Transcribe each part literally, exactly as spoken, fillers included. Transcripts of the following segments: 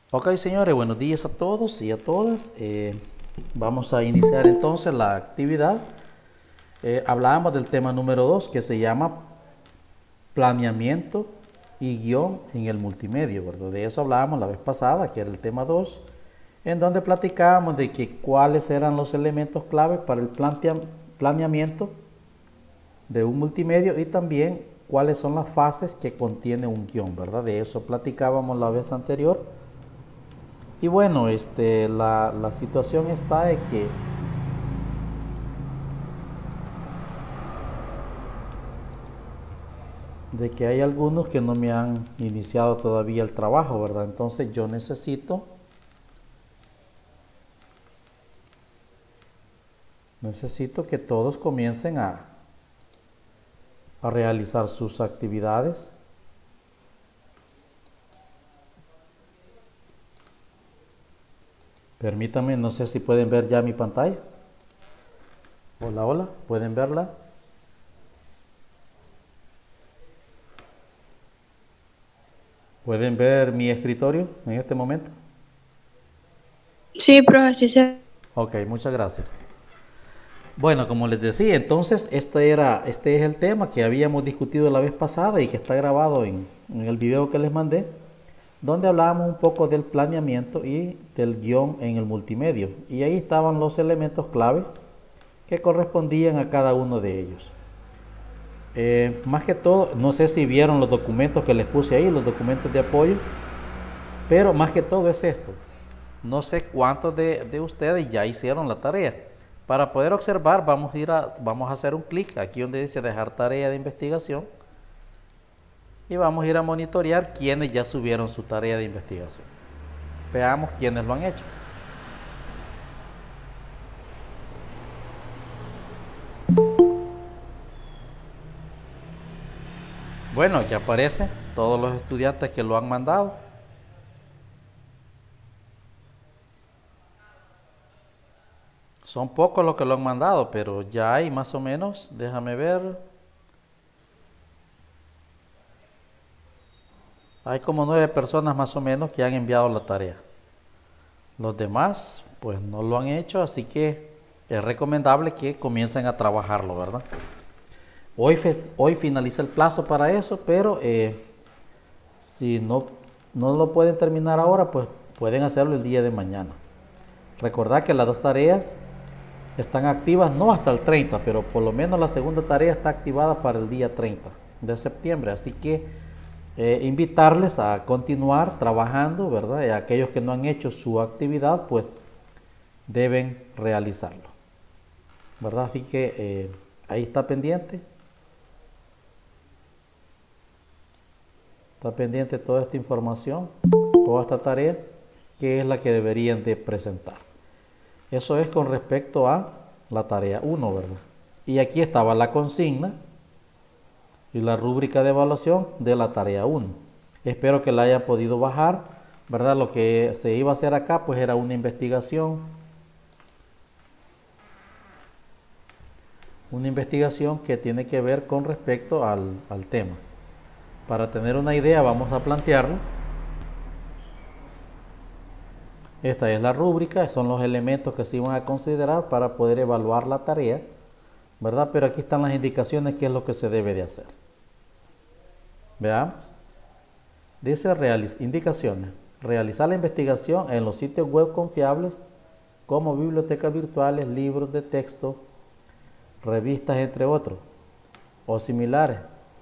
Ok, señores, buenos días a todos y a todas. Eh, vamos a iniciar entonces la actividad. Eh, hablábamos del tema número dos que se llama planeamiento y guión en el multimedia, ¿verdad? De eso hablábamos la vez pasada, que era el tema dos, en donde platicábamos de que cuáles eran los elementos clave para el planeamiento de un multimedia y también cuáles son las fases que contiene un guión, ¿verdad? De eso platicábamos la vez anterior. Y bueno, este, la, la situación está de que de que hay algunos que no me han iniciado todavía el trabajo, ¿verdad? Entonces yo necesito necesito que todos comiencen a, a realizar sus actividades. Permítanme, no sé si pueden ver ya mi pantalla. Hola, hola, ¿pueden verla? ¿Pueden ver mi escritorio en este momento? Sí, profe, sí se... Ok, muchas gracias. Bueno, como les decía, entonces este, era, este es el tema que habíamos discutido la vez pasada y que está grabado en, en el video que les mandé, donde hablábamos un poco del planeamiento y del guión en el multimedia. Y ahí estaban los elementos clave que correspondían a cada uno de ellos. Eh, más que todo, no sé si vieron los documentos que les puse ahí, los documentos de apoyo, pero más que todo es esto. No sé cuántos de, de ustedes ya hicieron la tarea. Para poder observar, vamos a, ir a, vamos a hacer un clic aquí donde dice dejar tarea de investigación y vamos a ir a monitorear quienes ya subieron su tarea de investigación. Veamos quiénes lo han hecho. Bueno, aquí aparecen todos los estudiantes que lo han mandado. Son pocos los que lo han mandado, pero ya hay más o menos, déjame ver, hay como nueve personas más o menos que han enviado la tarea. Los demás, pues no lo han hecho, así que es recomendable que comiencen a trabajarlo, ¿verdad? Hoy, hoy finaliza el plazo para eso, pero eh, si no, no lo pueden terminar ahora, pues pueden hacerlo el día de mañana. Recordad que las dos tareas están activas no hasta el treinta, pero por lo menos la segunda tarea está activada para el día treinta de septiembre, así que eh, invitarles a continuar trabajando, ¿verdad? Y a aquellos que no han hecho su actividad, pues deben realizarlo, ¿verdad? Así que eh, ahí está pendiente, está pendiente toda esta información, toda esta tarea, que es la que deberían de presentar. Eso es con respecto a la tarea uno, ¿verdad? Y aquí estaba la consigna y la rúbrica de evaluación de la tarea uno. Espero que la hayan podido bajar, ¿verdad? Lo que se iba a hacer acá pues era una investigación, una investigación que tiene que ver con respecto al, al tema. Para tener una idea vamos a plantearlo. Esta es la rúbrica, son los elementos que se iban a considerar para poder evaluar la tarea, ¿verdad? Pero aquí están las indicaciones, qué es lo que se debe de hacer. Veamos. Dice realiz indicaciones. Realizar la investigación en los sitios web confiables como bibliotecas virtuales, libros de texto, revistas, entre otros, o similares.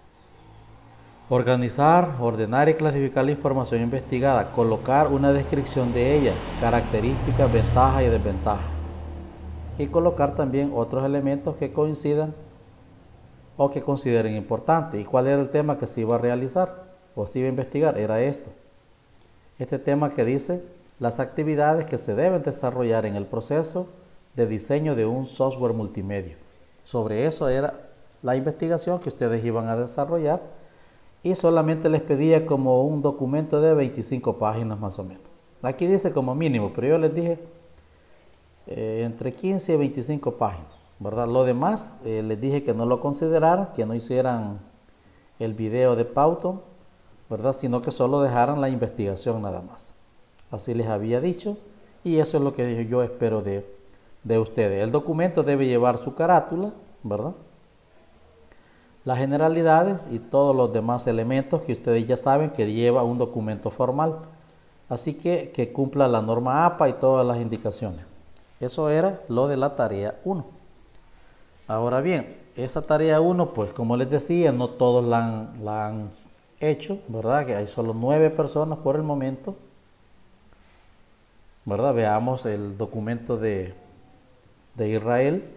Organizar, ordenar y clasificar la información investigada, colocar una descripción de ella, características, ventajas y desventajas. Y colocar también otros elementos que coincidan o que consideren importantes. ¿Y cuál era el tema que se iba a realizar o se iba a investigar? Era esto. Este tema que dice las actividades que se deben desarrollar en el proceso de diseño de un software multimedia. Sobre eso era la investigación que ustedes iban a desarrollar y solamente les pedía como un documento de veinticinco páginas más o menos. Aquí dice como mínimo, pero yo les dije eh, entre quince y veinticinco páginas, ¿verdad? Lo demás eh, les dije que no lo consideraran, que no hicieran el video de pauta, ¿verdad? Sino que solo dejaran la investigación nada más. así les había dicho, y eso es lo que yo espero de, de ustedes. El documento debe llevar su carátula, ¿verdad? Las generalidades y todos los demás elementos que ustedes ya saben que lleva un documento formal. Así que que cumpla la norma A P A y todas las indicaciones. Eso era lo de la tarea uno. Ahora bien, esa tarea uno, pues como les decía, no todos la han, la han hecho, ¿verdad? Que hay solo nueve personas por el momento, ¿verdad? Veamos el documento de, de Israel.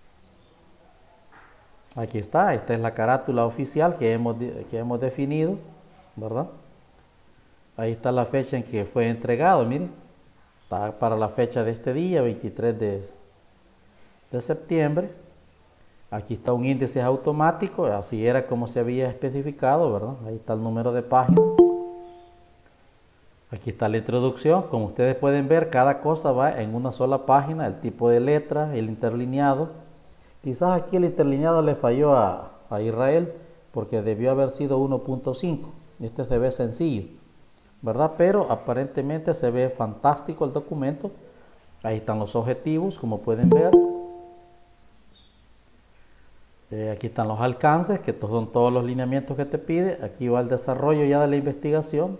Aquí está, esta es la carátula oficial que hemos, que hemos definido, ¿verdad? Ahí está la fecha en que fue entregado, miren, está para la fecha de este día, veintitrés de, de septiembre. Aquí está un índice automático, así era como se había especificado, ¿verdad? Ahí está el número de página. Aquí está la introducción, como ustedes pueden ver, cada cosa va en una sola página, el tipo de letra, el interlineado. Quizás aquí el interlineado le falló a, a Israel, porque debió haber sido uno punto cinco. Este se ve sencillo, ¿verdad? Pero aparentemente se ve fantástico el documento. Ahí están los objetivos, como pueden ver. Eh, aquí están los alcances, que son todos los lineamientos que te pide. Aquí va el desarrollo ya de la investigación.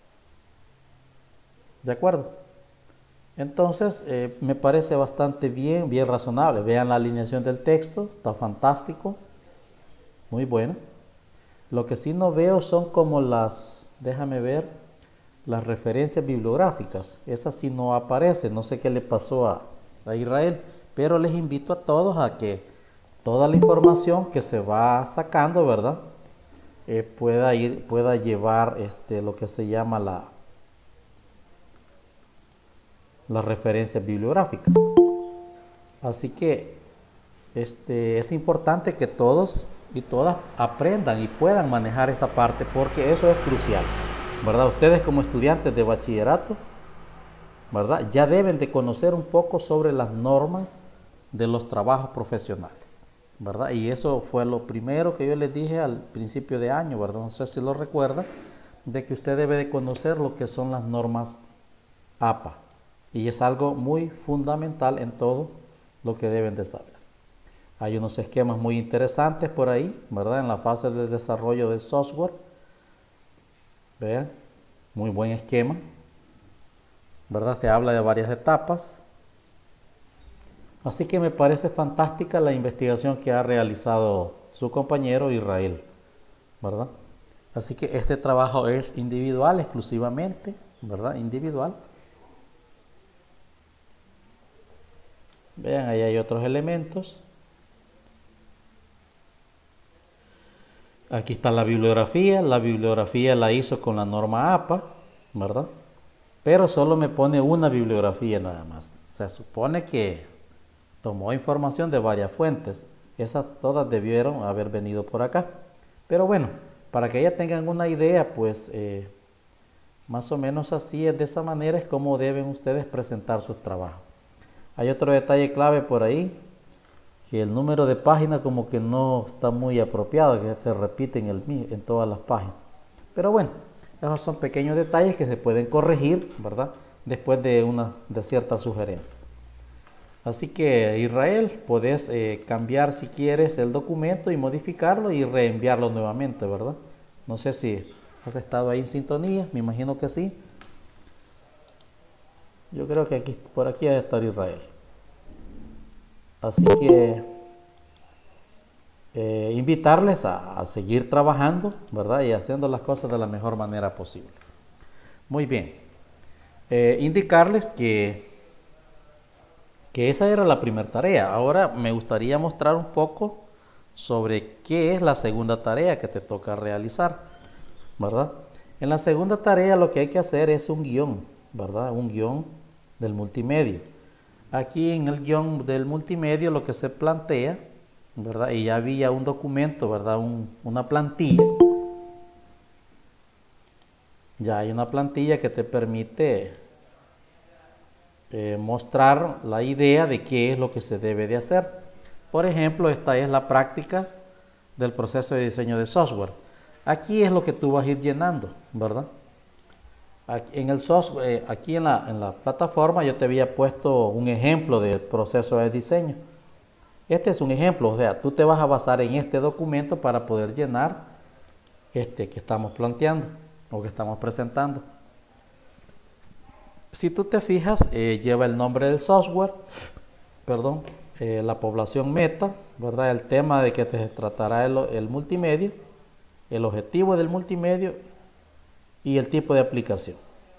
¿De acuerdo? Entonces, eh, me parece bastante bien, bien razonable. Vean la alineación del texto, está fantástico, muy bueno. Lo que sí no veo son como las, déjame ver, las referencias bibliográficas. Esas sí no aparecen, no sé qué le pasó a, a Israel, pero les invito a todos a que toda la información que se va sacando, ¿verdad? Eh, pueda ir, pueda llevar este, lo que se llama la las referencias bibliográficas. Así que este, es importante que todos y todas aprendan y puedan manejar esta parte, porque eso es crucial, ¿verdad? Ustedes como estudiantes de bachillerato, ¿verdad? Ya deben de conocer un poco sobre las normas de los trabajos profesionales, ¿verdad? Y eso fue lo primero que yo les dije al principio de año, ¿verdad? No sé si lo recuerdan, de que usted debe de conocer lo que son las normas A P A. Y es algo muy fundamental en todo lo que deben de saber. Hay unos esquemas muy interesantes por ahí, ¿verdad? En la fase de desarrollo del software. Vean, muy buen esquema, ¿verdad? Se habla de varias etapas. Así que me parece fantástica la investigación que ha realizado su compañero Israel, ¿verdad? Así que este trabajo es individual exclusivamente, ¿verdad? Individual. Vean, ahí hay otros elementos. Aquí está la bibliografía. La bibliografía la hizo con la norma A P A, ¿verdad? Pero solo me pone una bibliografía nada más. Se supone que tomó información de varias fuentes. Esas todas debieron haber venido por acá. Pero bueno, para que ya tengan una idea, pues eh, más o menos así es, de esa manera es como deben ustedes presentar sus trabajos. Hay otro detalle clave por ahí, que el número de páginas como que no está muy apropiado, que se repite en, el, en todas las páginas. Pero bueno, esos son pequeños detalles que se pueden corregir, ¿verdad? Después de, una, de cierta sugerencia. Así que Israel, puedes eh, cambiar si quieres el documento y modificarlo y reenviarlo nuevamente, ¿verdad? No sé si has estado ahí en sintonía, me imagino que sí. Yo creo que aquí, por aquí debe estar Israel. Así que eh, invitarles a, a seguir trabajando, ¿verdad? Y haciendo las cosas de la mejor manera posible. Muy bien. Eh, indicarles que, que esa era la primera tarea. Ahora me gustaría mostrar un poco sobre qué es la segunda tarea que te toca realizar, ¿verdad? En la segunda tarea lo que hay que hacer es un guión, ¿verdad? Un guión del multimedia. Aquí en el guión del multimedia lo que se plantea, ¿verdad? Y ya había un documento, ¿verdad? Un, una plantilla. Ya hay una plantilla que te permite eh, mostrar la idea de qué es lo que se debe de hacer. Por ejemplo, esta es la práctica del proceso de diseño de software. Aquí es lo que tú vas a ir llenando, ¿verdad? en el software, aquí en la, en la plataforma yo te había puesto un ejemplo del proceso de diseño. Este es un ejemplo, o sea, tú te vas a basar en este documento para poder llenar este que estamos planteando o que estamos presentando. Si tú te fijas, eh, lleva el nombre del software, perdón, eh, la población meta, ¿verdad? El tema de que te tratará el, el multimedia, el objetivo del multimedia y el tipo de aplicación.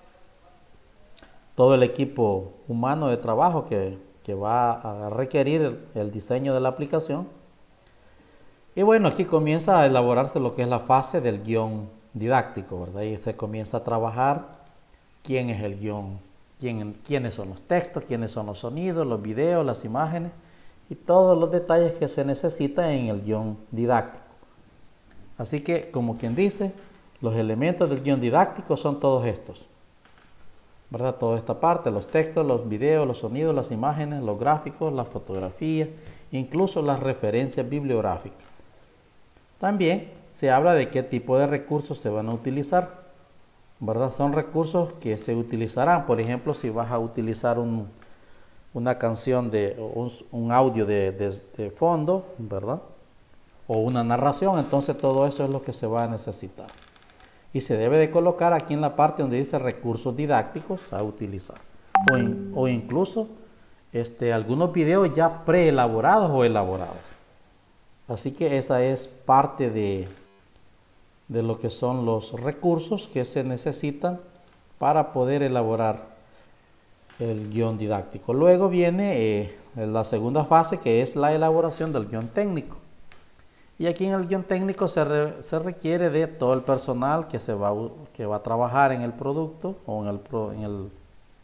Todo el equipo humano de trabajo que, que va a requerir el, el diseño de la aplicación. Y bueno, aquí comienza a elaborarse lo que es la fase del guión didáctico, ¿verdad? Y se comienza a trabajar quién es el guión, quién, quiénes son los textos, quiénes son los sonidos, los videos, las imágenes y todos los detalles que se necesitan en el guión didáctico. Así que, como quien dice, los elementos del guión didáctico son todos estos, ¿verdad? Toda esta parte, los textos, los videos, los sonidos, las imágenes, los gráficos, las fotografías, incluso las referencias bibliográficas. También se habla de qué tipo de recursos se van a utilizar, ¿verdad? Son recursos que se utilizarán, por ejemplo, si vas a utilizar un, una canción, de un, un audio de, de, de fondo, ¿verdad? O una narración, entonces todo eso es lo que se va a necesitar. Y se debe de colocar aquí en la parte donde dice recursos didácticos a utilizar. O, in, o incluso este, algunos videos ya preelaborados o elaborados. Así que esa es parte de, de lo que son los recursos que se necesitan para poder elaborar el guión didáctico. Luego viene eh, la segunda fase, que es la elaboración del guión técnico. Y aquí en el guión técnico se, re, se requiere de todo el personal que, se va, que va a trabajar en el producto o en el, pro, en el,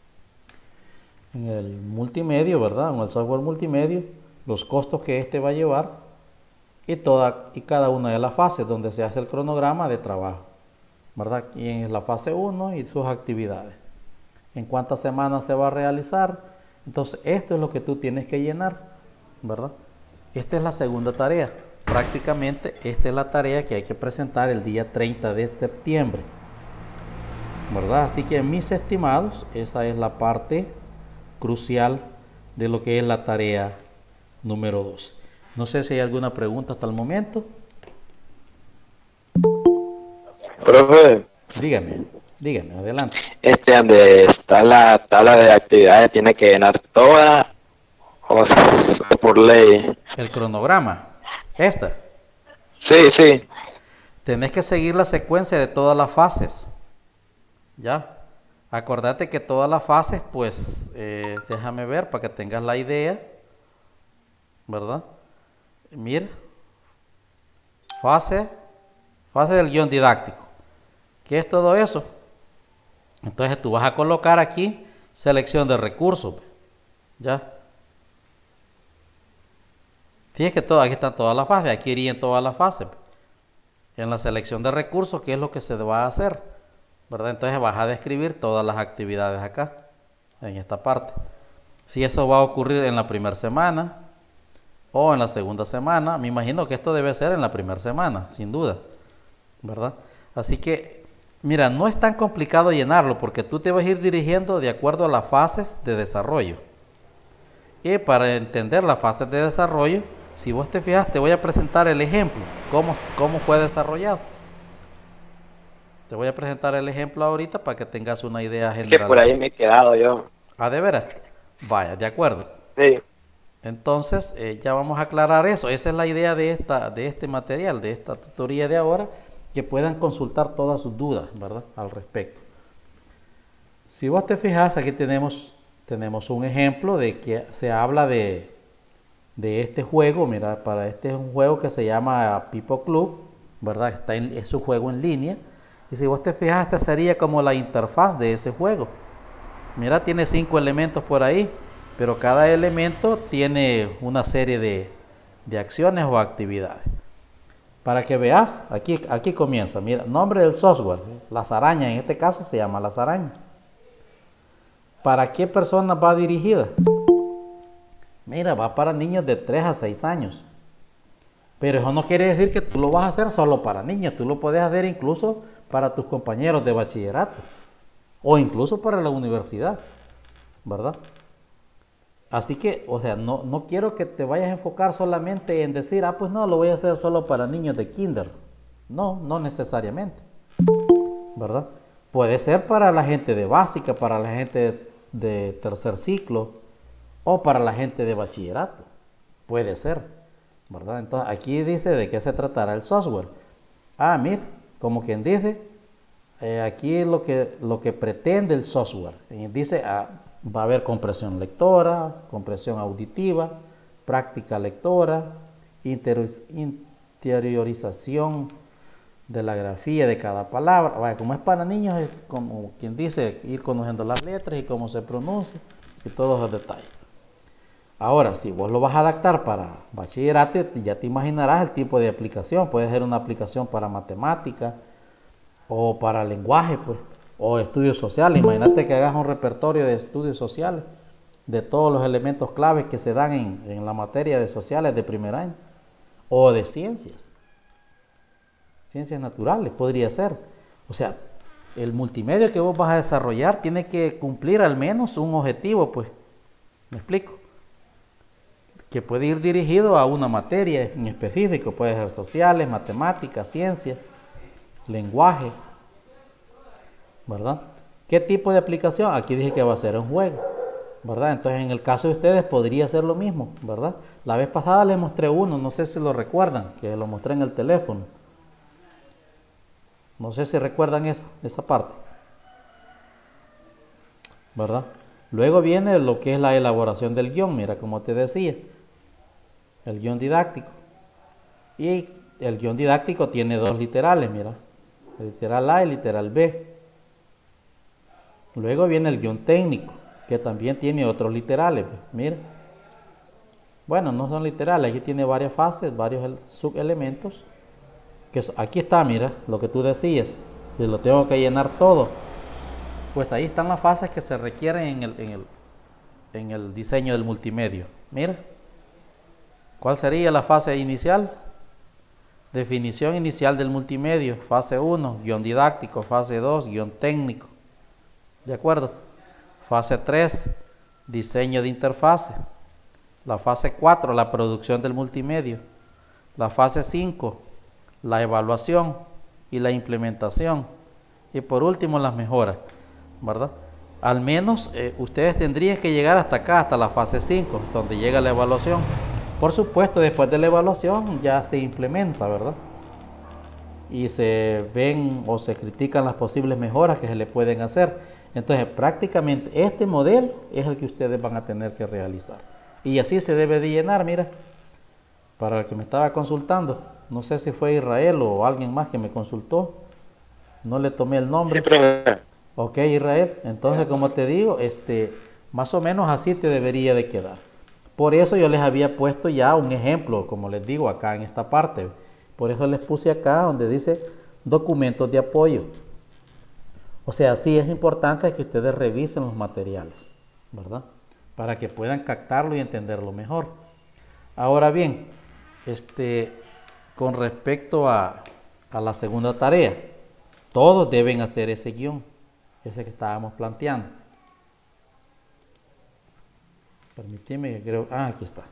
en el multimedia, ¿verdad? En el software multimedia, los costos que este va a llevar y, toda, y cada una de las fases donde se hace el cronograma de trabajo, ¿verdad? Y en la fase uno y sus actividades. En cuántas semanas se va a realizar. Entonces, esto es lo que tú tienes que llenar, ¿verdad? Esta es la segunda tarea. Prácticamente esta es la tarea que hay que presentar el día treinta de septiembre, ¿verdad? Así que, mis estimados, esa es la parte crucial de lo que es la tarea número dos. No sé si hay alguna pregunta hasta el momento. Profe, Dígame, dígame, adelante. este donde está la tabla de actividades, ¿tiene que llenar toda o es por ley? El cronograma. Esta. Sí, sí. Tenés que seguir la secuencia de todas las fases. ¿Ya? Acordate que todas las fases, pues, eh, déjame ver para que tengas la idea, ¿verdad? Mira. Fase, fase del guión didáctico. ¿Qué es todo eso? Entonces tú vas a colocar aquí selección de recursos. ¿Ya? Fíjate que todo, aquí están todas las fases, aquí irían todas las fases. En la selección de recursos, ¿qué es lo que se va a hacer? ¿Verdad? Entonces vas a describir todas las actividades acá, en esta parte. Si eso va a ocurrir en la primera semana o en la segunda semana, me imagino que esto debe ser en la primera semana, sin duda, ¿verdad? Así que, mira, no es tan complicado llenarlo porque tú te vas a ir dirigiendo de acuerdo a las fases de desarrollo. Y para entender las fases de desarrollo, si vos te fijas, te voy a presentar el ejemplo, cómo, cómo fue desarrollado. Te voy a presentar el ejemplo ahorita para que tengas una idea general. Que por ahí me he quedado yo. Ah, ¿de veras? Vaya, de acuerdo. Sí. Entonces, eh, ya vamos a aclarar eso. Esa es la idea de, esta, de este material, de esta tutoría de ahora, que puedan consultar todas sus dudas, ¿verdad? Al respecto. Si vos te fijas, aquí tenemos, tenemos un ejemplo de que se habla de... de este juego. Mira, para este es un juego que se llama Pipo Club, ¿verdad? Está en, es un juego en línea. Y si vos te fijas, esta sería como la interfaz de ese juego. Mira, tiene cinco elementos por ahí, pero cada elemento tiene una serie de, de acciones o actividades. Para que veas, aquí, aquí comienza. Mira, nombre del software, las arañas, en este caso se llama las arañas. ¿Para qué persona va dirigida? Mira, va para niños de tres a seis años. Pero eso no quiere decir que tú lo vas a hacer solo para niños. Tú lo puedes hacer incluso para tus compañeros de bachillerato o incluso para la universidad, ¿verdad? Así que, o sea, no, no quiero que te vayas a enfocar solamente en decir, ah, pues no, lo voy a hacer solo para niños de kinder. No, no necesariamente, ¿verdad? Puede ser para la gente de básica, para la gente de, de tercer ciclo o para la gente de bachillerato. Puede ser, ¿verdad? Entonces, aquí dice de qué se tratará el software. Ah, mira, como quien dice, eh, aquí lo que, lo que pretende el software. Y dice, ah, va a haber compresión lectora, compresión auditiva, práctica lectora, interiorización de la grafía de cada palabra. Vaya, como es para niños, es como quien dice, ir conociendo las letras y cómo se pronuncia y todos los detalles. Ahora, si vos lo vas a adaptar para bachillerato, ya te imaginarás el tipo de aplicación. Puede ser una aplicación para matemática o para lenguaje, pues, o estudios sociales. Imagínate que hagas un repertorio de estudios sociales de todos los elementos claves que se dan en, en la materia de sociales de primer año, o de ciencias, ciencias naturales, podría ser. O sea, el multimedia que vos vas a desarrollar tiene que cumplir al menos un objetivo, pues, ¿me explico? Que puede ir dirigido a una materia en específico, puede ser sociales, matemáticas, ciencias, lenguaje, ¿verdad? ¿Qué tipo de aplicación? Aquí dije que va a ser un juego, ¿verdad? Entonces, en el caso de ustedes podría ser lo mismo, ¿verdad? La vez pasada les mostré uno, no sé si lo recuerdan, que lo mostré en el teléfono. No sé si recuerdan eso, esa parte, ¿verdad? Luego viene lo que es la elaboración del guión, mira, como te decía, el guión didáctico. Y el guión didáctico tiene dos literales, mira, el literal A y el literal B. Luego viene el guión técnico, que también tiene otros literales, mira. Bueno, no son literales, aquí tiene varias fases, varios subelementos. Que aquí está, mira, lo que tú decías, y lo tengo que llenar todo. Pues ahí están las fases que se requieren en el, en el, en el diseño del multimedia. Mira, ¿cuál sería la fase inicial? Definición inicial del multimedia, fase uno, guión didáctico, fase dos, guión técnico. ¿De acuerdo? Fase tres, diseño de interfase. La fase cuatro, la producción del multimedia. La fase cinco, la evaluación y la implementación. Y por último, las mejoras, ¿verdad? Al menos eh, ustedes tendrían que llegar hasta acá, hasta la fase cinco, donde llega la evaluación. Por supuesto, después de la evaluación ya se implementa, ¿verdad? Y se ven o se critican las posibles mejoras que se le pueden hacer. Entonces, prácticamente este modelo es el que ustedes van a tener que realizar. Y así se debe de llenar, mira, para el que me estaba consultando. No sé si fue Israel o alguien más que me consultó. No le tomé el nombre. Sí, ok, Israel. Entonces, como te digo, este, más o menos así te debería de quedar. Por eso yo les había puesto ya un ejemplo, como les digo, acá en esta parte. Por eso les puse acá donde dice documentos de apoyo. O sea, sí es importante que ustedes revisen los materiales, ¿verdad? Para que puedan captarlo y entenderlo mejor. Ahora bien, este, con respecto a, a la segunda tarea, todos deben hacer ese guión, ese que estábamos planteando. Permíteme que creo, ah, aquí está.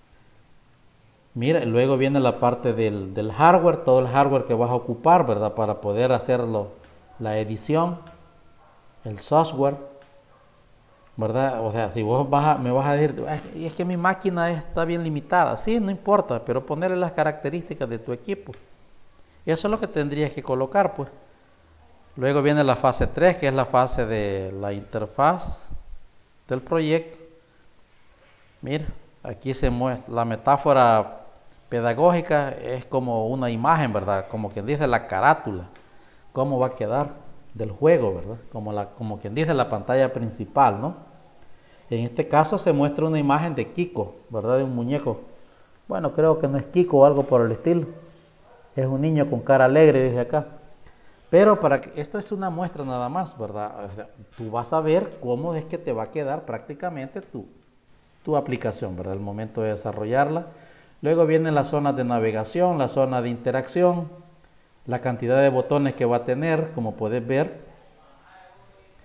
Mira, luego viene la parte del, del hardware, todo el hardware que vas a ocupar, ¿verdad? Para poder hacerlo, la edición, el software, ¿verdad? O sea, si vos vas a, me vas a decir, es, es que mi máquina está bien limitada, sí, no importa, pero ponerle las características de tu equipo. Eso es lo que tendrías que colocar, pues. Luego viene la fase tres, que es la fase de la interfaz del proyecto. Mira, aquí se muestra la metáfora pedagógica, es como una imagen, ¿verdad? Como quien dice la carátula, cómo va a quedar del juego, ¿verdad? Como, la, como quien dice la pantalla principal, ¿no? En este caso se muestra una imagen de Kiko, ¿verdad? De un muñeco. Bueno, creo que no es Kiko o algo por el estilo. Es un niño con cara alegre, dice acá. Pero para que, esto es una muestra nada más, ¿verdad? O sea, tú vas a ver cómo es que te va a quedar prácticamente tu, tu aplicación, ¿verdad? El momento de desarrollarla. Luego vienen las zonas de navegación, la zona de interacción, la cantidad de botones que va a tener, como puedes ver.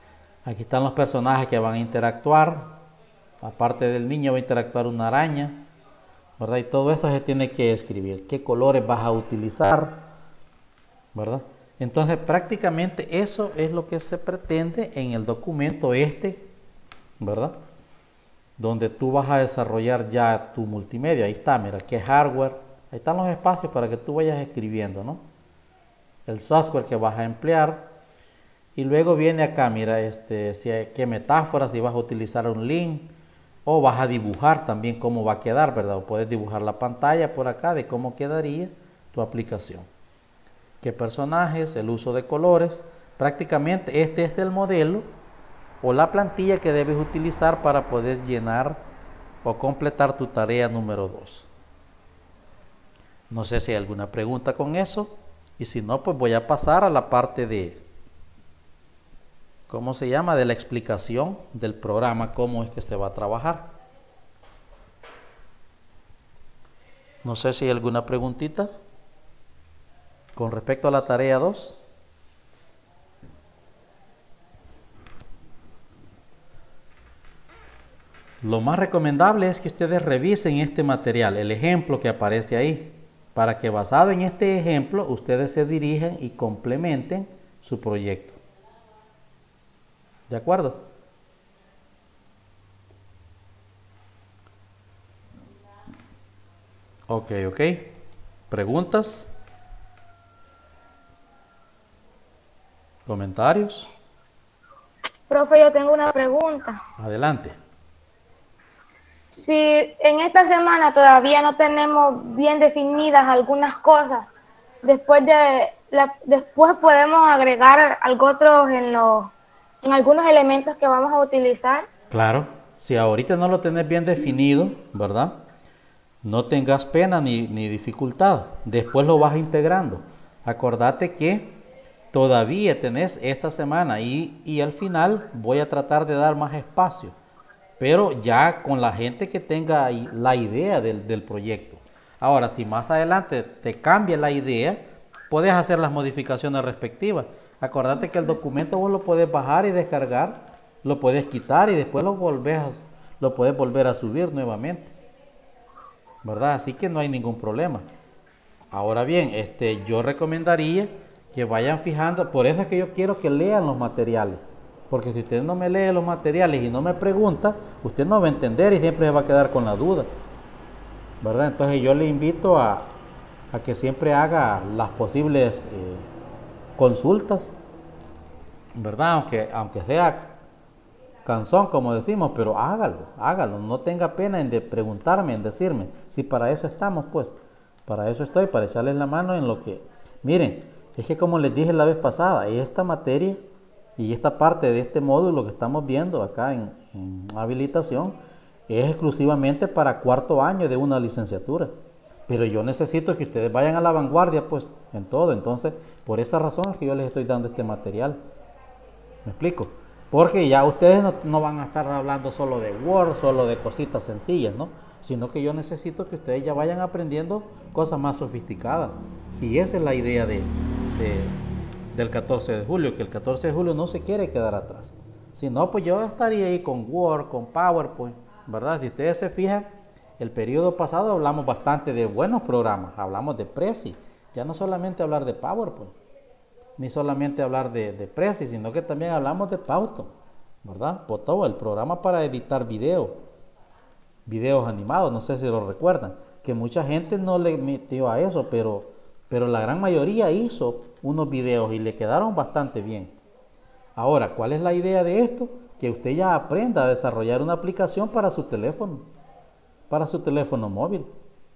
Aquí están los personajes que van a interactuar. Aparte del niño va a interactuar una araña, ¿verdad? Y todo eso se tiene que escribir. ¿Qué colores vas a utilizar? ¿Verdad? Entonces prácticamente eso es lo que se pretende en el documento este, ¿verdad? Donde tú vas a desarrollar ya tu multimedia. Ahí está, mira, qué hardware. Ahí están los espacios para que tú vayas escribiendo, ¿no? El software que vas a emplear. Y luego viene acá, mira, este, si hay, qué metáforas, si vas a utilizar un link o vas a dibujar también cómo va a quedar, ¿verdad? O puedes dibujar la pantalla por acá de cómo quedaría tu aplicación. Qué personajes, el uso de colores. Prácticamente este es el modelo o la plantilla que debes utilizar para poder llenar o completar tu tarea número dos. No sé si hay alguna pregunta con eso. Y si no, pues voy a pasar a la parte de, ¿cómo se llama? De la explicación del programa, cómo es que se va a trabajar. No sé si hay alguna preguntita con respecto a la tarea dos. Lo más recomendable es que ustedes revisen este material, el ejemplo que aparece ahí, para que basado en este ejemplo ustedes se dirijan y complementen su proyecto. ¿De acuerdo? Ok, ok. ¿Preguntas? ¿Comentarios? Profe, yo tengo una pregunta. Adelante. Si en esta semana todavía no tenemos bien definidas algunas cosas, después de la, después podemos agregar algo otro en los en algunos elementos que vamos a utilizar. Claro, si ahorita no lo tenés bien definido, ¿verdad? No tengas pena ni, ni dificultad. Después lo vas integrando. Acordate que todavía tenés esta semana y, y al final voy a tratar de dar más espacio. Pero ya con la gente que tenga la idea del, del proyecto. Ahora, si más adelante te cambia la idea, puedes hacer las modificaciones respectivas. Acordate que el documento vos lo puedes bajar y descargar, lo puedes quitar y después lo, volvés a, lo puedes volver a subir nuevamente, ¿verdad? Así que no hay ningún problema. Ahora bien, este, yo recomendaría que vayan fijando, por eso es que yo quiero que lean los materiales. Porque si usted no me lee los materiales y no me pregunta, usted no va a entender y siempre se va a quedar con la duda, ¿verdad? Entonces yo le invito a, a que siempre haga las posibles eh, consultas, ¿verdad? Aunque, aunque sea cansón, como decimos, pero hágalo, hágalo. No tenga pena en de preguntarme, en decirme. Si para eso estamos, pues, para eso estoy, para echarles la mano en lo que... Miren, es que como les dije la vez pasada, esta materia... Y esta parte de este módulo que estamos viendo acá en, en habilitación es exclusivamente para cuarto año de una licenciatura. Pero yo necesito que ustedes vayan a la vanguardia, pues, en todo. Entonces, por esa razón es que yo les estoy dando este material. ¿Me explico? Porque ya ustedes no, no van a estar hablando solo de Word, solo de cositas sencillas, ¿no? Sino que yo necesito que ustedes ya vayan aprendiendo cosas más sofisticadas. Y esa es la idea de... de del catorce de julio, que el catorce de julio no se quiere quedar atrás. Si no, pues yo estaría ahí con Word, con PowerPoint, ¿verdad? Si ustedes se fijan, el periodo pasado hablamos bastante de buenos programas, hablamos de Prezi, ya no solamente hablar de PowerPoint, ni solamente hablar de, de Prezi, sino que también hablamos de Pauto, ¿verdad? Potobo, el programa para editar video, videos animados, no sé si lo recuerdan, que mucha gente no le metió a eso, pero, pero la gran mayoría hizo unos videos y le quedaron bastante bien. Ahora, ¿cuál es la idea de esto? Que usted ya aprenda a desarrollar una aplicación para su teléfono, para su teléfono móvil.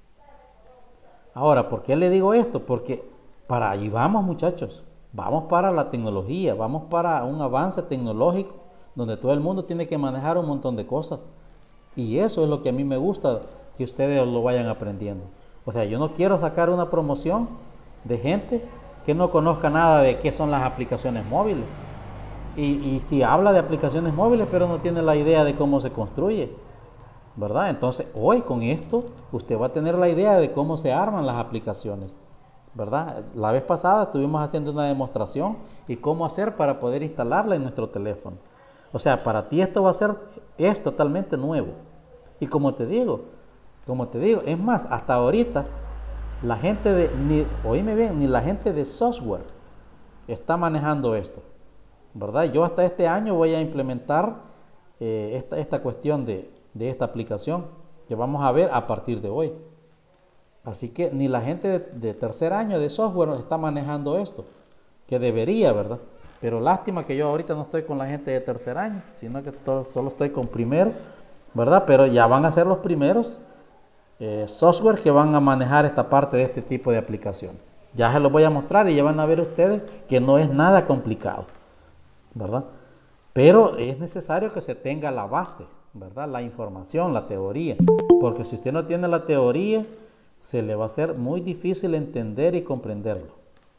Ahora, ¿por qué le digo esto? Porque para allí vamos, muchachos. Vamos para la tecnología, vamos para un avance tecnológico donde todo el mundo tiene que manejar un montón de cosas. Y eso es lo que a mí me gusta, que ustedes lo vayan aprendiendo. O sea, yo no quiero sacar una promoción de gente que no conozca nada de qué son las aplicaciones móviles. Y, y si habla de aplicaciones móviles, pero no tiene la idea de cómo se construye, ¿verdad? Entonces, hoy con esto, usted va a tener la idea de cómo se arman las aplicaciones, ¿verdad? La vez pasada estuvimos haciendo una demostración y cómo hacer para poder instalarla en nuestro teléfono. O sea, para ti esto va a ser, es totalmente nuevo. Y como te digo, como te digo, es más, hasta ahorita, la gente de, ni, oíme bien, ni la gente de software está manejando esto, ¿verdad? Yo hasta este año voy a implementar eh, esta, esta cuestión de, de esta aplicación que vamos a ver a partir de hoy. Así que ni la gente de, de tercer año de software está manejando esto, que debería, ¿verdad? Pero lástima que yo ahorita no estoy con la gente de tercer año, sino que todo, solo estoy con primero, ¿verdad? Pero ya van a ser los primeros eh, software que van a manejar esta parte de este tipo de aplicación. Ya se los voy a mostrar y ya van a ver ustedes que no es nada complicado, ¿verdad? Pero es necesario que se tenga la base, ¿verdad? La información, la teoría, porque si usted no tiene la teoría, se le va a hacer muy difícil entender y comprenderlo.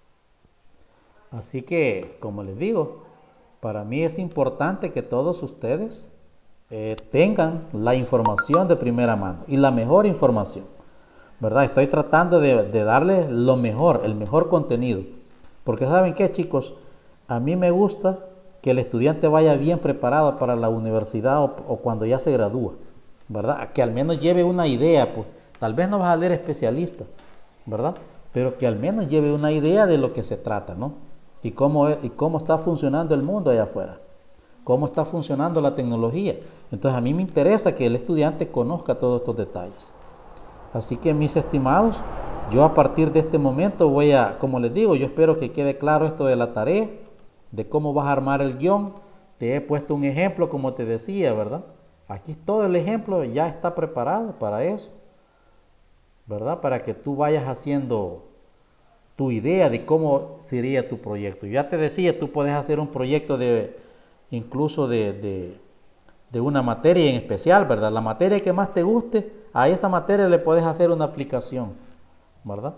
Así que, como les digo, para mí es importante que todos ustedes eh, tengan la información de primera mano y la mejor información, ¿verdad? Estoy tratando de, de darles lo mejor, el mejor contenido. Porque ¿saben qué, chicos? A mí me gusta que el estudiante vaya bien preparado para la universidad o, o cuando ya se gradúa, ¿verdad? Que al menos lleve una idea, pues. Tal vez no vas a ser especialista, ¿verdad? Pero que al menos lleve una idea de lo que se trata, ¿no? Y cómo, y cómo está funcionando el mundo allá afuera. Cómo está funcionando la tecnología. Entonces a mí me interesa que el estudiante conozca todos estos detalles. Así que mis estimados, yo a partir de este momento voy a, como les digo, yo espero que quede claro esto de la tarea, de cómo vas a armar el guión. Te he puesto un ejemplo, como te decía, ¿verdad? Aquí todo el ejemplo ya está preparado para eso, ¿verdad? Para que tú vayas haciendo tu idea de cómo sería tu proyecto. Ya te decía, tú puedes hacer un proyecto de, incluso de, de, de una materia en especial, ¿verdad? La materia que más te guste, a esa materia le puedes hacer una aplicación, ¿verdad?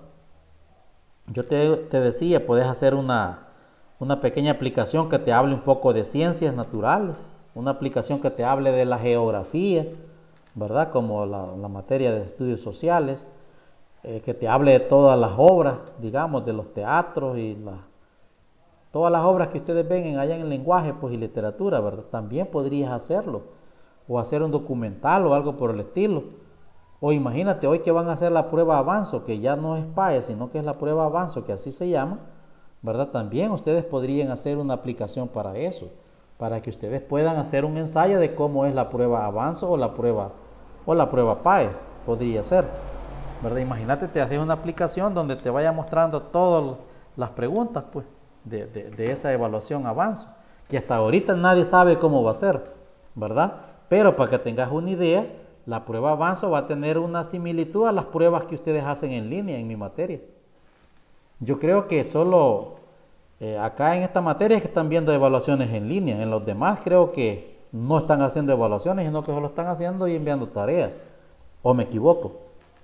Yo te, te decía, puedes hacer una, una pequeña aplicación que te hable un poco de ciencias naturales, una aplicación que te hable de la geografía, ¿verdad? Como la, la materia de estudios sociales, eh, que te hable de todas las obras, digamos, de los teatros y la, todas las obras que ustedes ven allá en el lenguaje, pues, y literatura, ¿verdad? También podrías hacerlo, o hacer un documental o algo por el estilo. O imagínate, hoy que van a hacer la prueba Avanzo, que ya no es P A E, sino que es la prueba Avanzo, que así se llama, ¿verdad? También ustedes podrían hacer una aplicación para eso, para que ustedes puedan hacer un ensayo de cómo es la prueba Avanzo o la prueba o la prueba P A E, podría ser, ¿verdad? Imagínate, te haces una aplicación donde te vaya mostrando todas las preguntas, pues, de, de, de esa evaluación Avanzo, que hasta ahorita nadie sabe cómo va a ser, ¿verdad? Pero para que tengas una idea, la prueba Avanzo va a tener una similitud a las pruebas que ustedes hacen en línea en mi materia. Yo creo que solo eh, acá en esta materia es que están viendo evaluaciones en línea. En los demás creo que no están haciendo evaluaciones, sino que solo están haciendo y enviando tareas. ¿O me equivoco?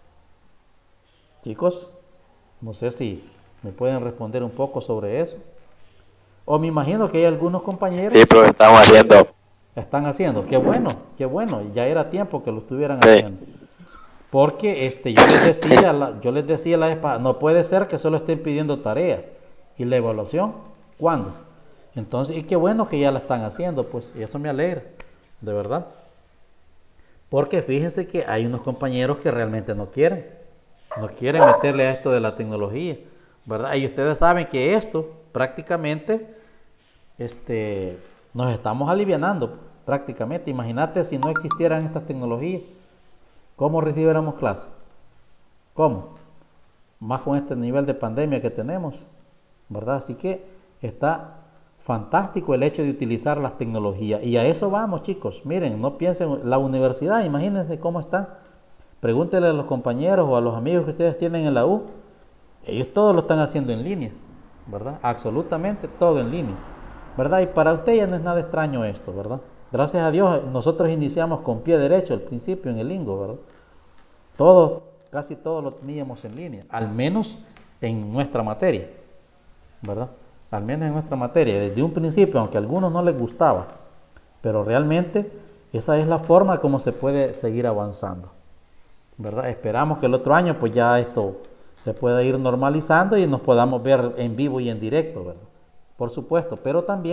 Chicos, no sé si me pueden responder un poco sobre eso. O me imagino que hay algunos compañeros... Sí, pero estamos haciendo... Están haciendo, qué bueno, qué bueno, ya era tiempo que lo estuvieran sí. haciendo. Porque este, yo les decía, la, yo les decía la vez pasada, no puede ser que solo estén pidiendo tareas. ¿Y la evaluación? ¿Cuándo? Entonces, y qué bueno que ya la están haciendo, pues, y eso me alegra, de verdad. Porque fíjense que hay unos compañeros que realmente no quieren, no quieren meterle a esto de la tecnología, ¿verdad? Y ustedes saben que esto prácticamente, este, nos estamos alivianando, prácticamente. Imagínate si no existieran estas tecnologías, ¿cómo recibiéramos clases? ¿Cómo? Más con este nivel de pandemia que tenemos, ¿verdad? Así que está fantástico el hecho de utilizar las tecnologías. Y a eso vamos, chicos. Miren, no piensen, la universidad, imagínense cómo está. Pregúntenle a los compañeros o a los amigos que ustedes tienen en la U. Ellos todos lo están haciendo en línea, ¿verdad? Absolutamente todo en línea, ¿verdad? Y para usted ya no es nada extraño esto, ¿verdad? Gracias a Dios, nosotros iniciamos con pie derecho al principio en el Lingo, ¿verdad? Todo, casi todo lo teníamos en línea, al menos en nuestra materia, ¿verdad? Al menos en nuestra materia, desde un principio, aunque a algunos no les gustaba, pero realmente esa es la forma como se puede seguir avanzando, ¿verdad? Esperamos que el otro año pues ya esto se pueda ir normalizando y nos podamos ver en vivo y en directo, ¿verdad? Por supuesto, pero también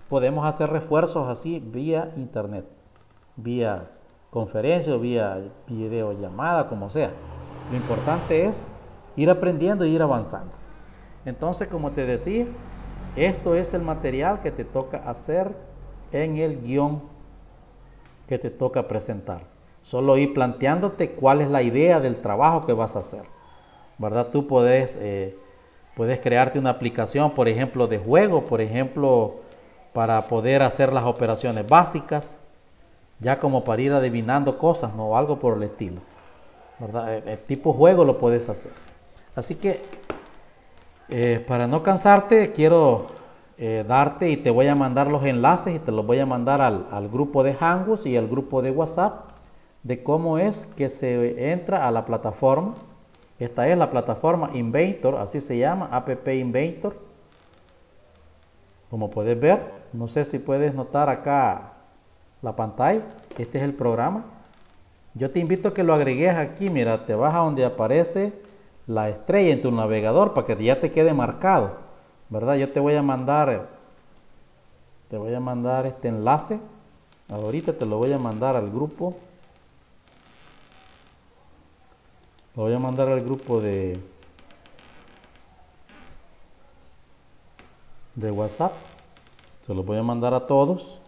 podemos hacer refuerzos así vía internet, vía conferencia o vía videollamada, como sea. Lo importante es ir aprendiendo e ir avanzando. Entonces, como te decía, esto es el material que te toca hacer en el guión que te toca presentar. Solo ir planteándote cuál es la idea del trabajo que vas a hacer, ¿verdad? Tú puedes, eh, puedes crearte una aplicación, por ejemplo, de juego, por ejemplo, para poder hacer las operaciones básicas, ya como para ir adivinando cosas, ¿no? Algo por el estilo, ¿verdad? El, el tipo juego lo puedes hacer. Así que, eh, para no cansarte, quiero eh, darte y te voy a mandar los enlaces y te los voy a mandar al, al grupo de Hangouts y al grupo de WhatsApp de cómo es que se entra a la plataforma. Esta es la plataforma Inventor, así se llama, App Inventor. Como puedes ver, no sé si puedes notar acá la pantalla. Este es el programa. Yo te invito a que lo agregues aquí. Mira, te vas a donde aparece la estrella en tu navegador para que ya te quede marcado, ¿verdad? Yo te voy a mandar, te voy a mandar este enlace. Ahorita te lo voy a mandar al grupo. Lo voy a mandar al grupo de, de WhatsApp. Se lo voy a mandar a todos.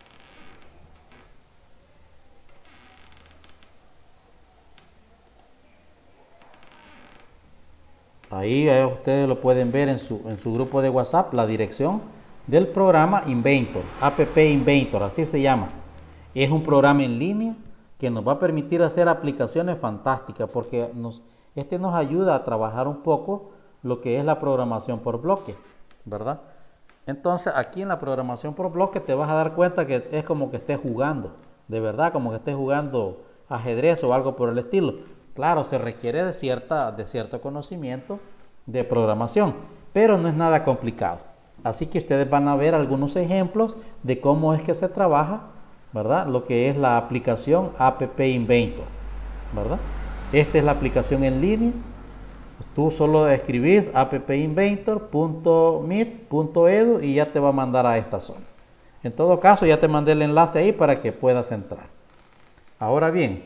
Ahí eh, ustedes lo pueden ver en su, en su grupo de WhatsApp, la dirección del programa Inventor, App Inventor, así se llama. Es un programa en línea que nos va a permitir hacer aplicaciones fantásticas, porque nos, este nos ayuda a trabajar un poco lo que es la programación por bloque, ¿verdad? Entonces, aquí en la programación por bloque te vas a dar cuenta que es como que estés jugando, de verdad, como que estés jugando ajedrez o algo por el estilo. Claro, se requiere de, cierta, de cierto conocimiento de programación, pero no es nada complicado. Así que ustedes van a ver algunos ejemplos de cómo es que se trabaja, ¿verdad? Lo que es la aplicación App Inventor, ¿verdad? Esta es la aplicación en línea. Tú solo escribís appinventor punto meet punto edu y ya te va a mandar a esta zona. En todo caso, ya te mandé el enlace ahí para que puedas entrar. Ahora bien,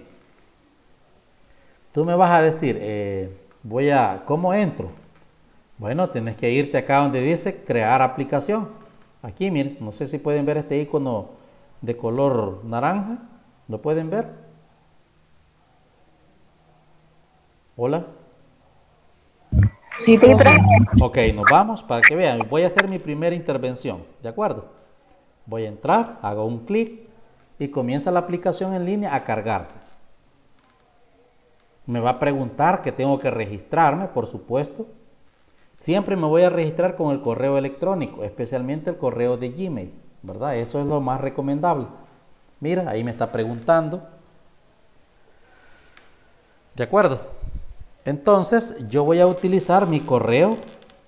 tú me vas a decir, eh, voy a, ¿cómo entro? Bueno, tienes que irte acá donde dice crear aplicación. Aquí, miren, no sé si pueden ver este icono de color naranja. ¿Lo pueden ver? Hola. Sí, Petra. Ok, nos vamos para que vean. Voy a hacer mi primera intervención, ¿de acuerdo? Voy a entrar, hago un clic y comienza la aplicación en línea a cargarse. Me va a preguntar que tengo que registrarme, por supuesto. Siempre me voy a registrar con el correo electrónico, especialmente el correo de Gmail, ¿verdad? Eso es lo más recomendable. Mira, ahí me está preguntando. ¿De acuerdo? Entonces, yo voy a utilizar mi correo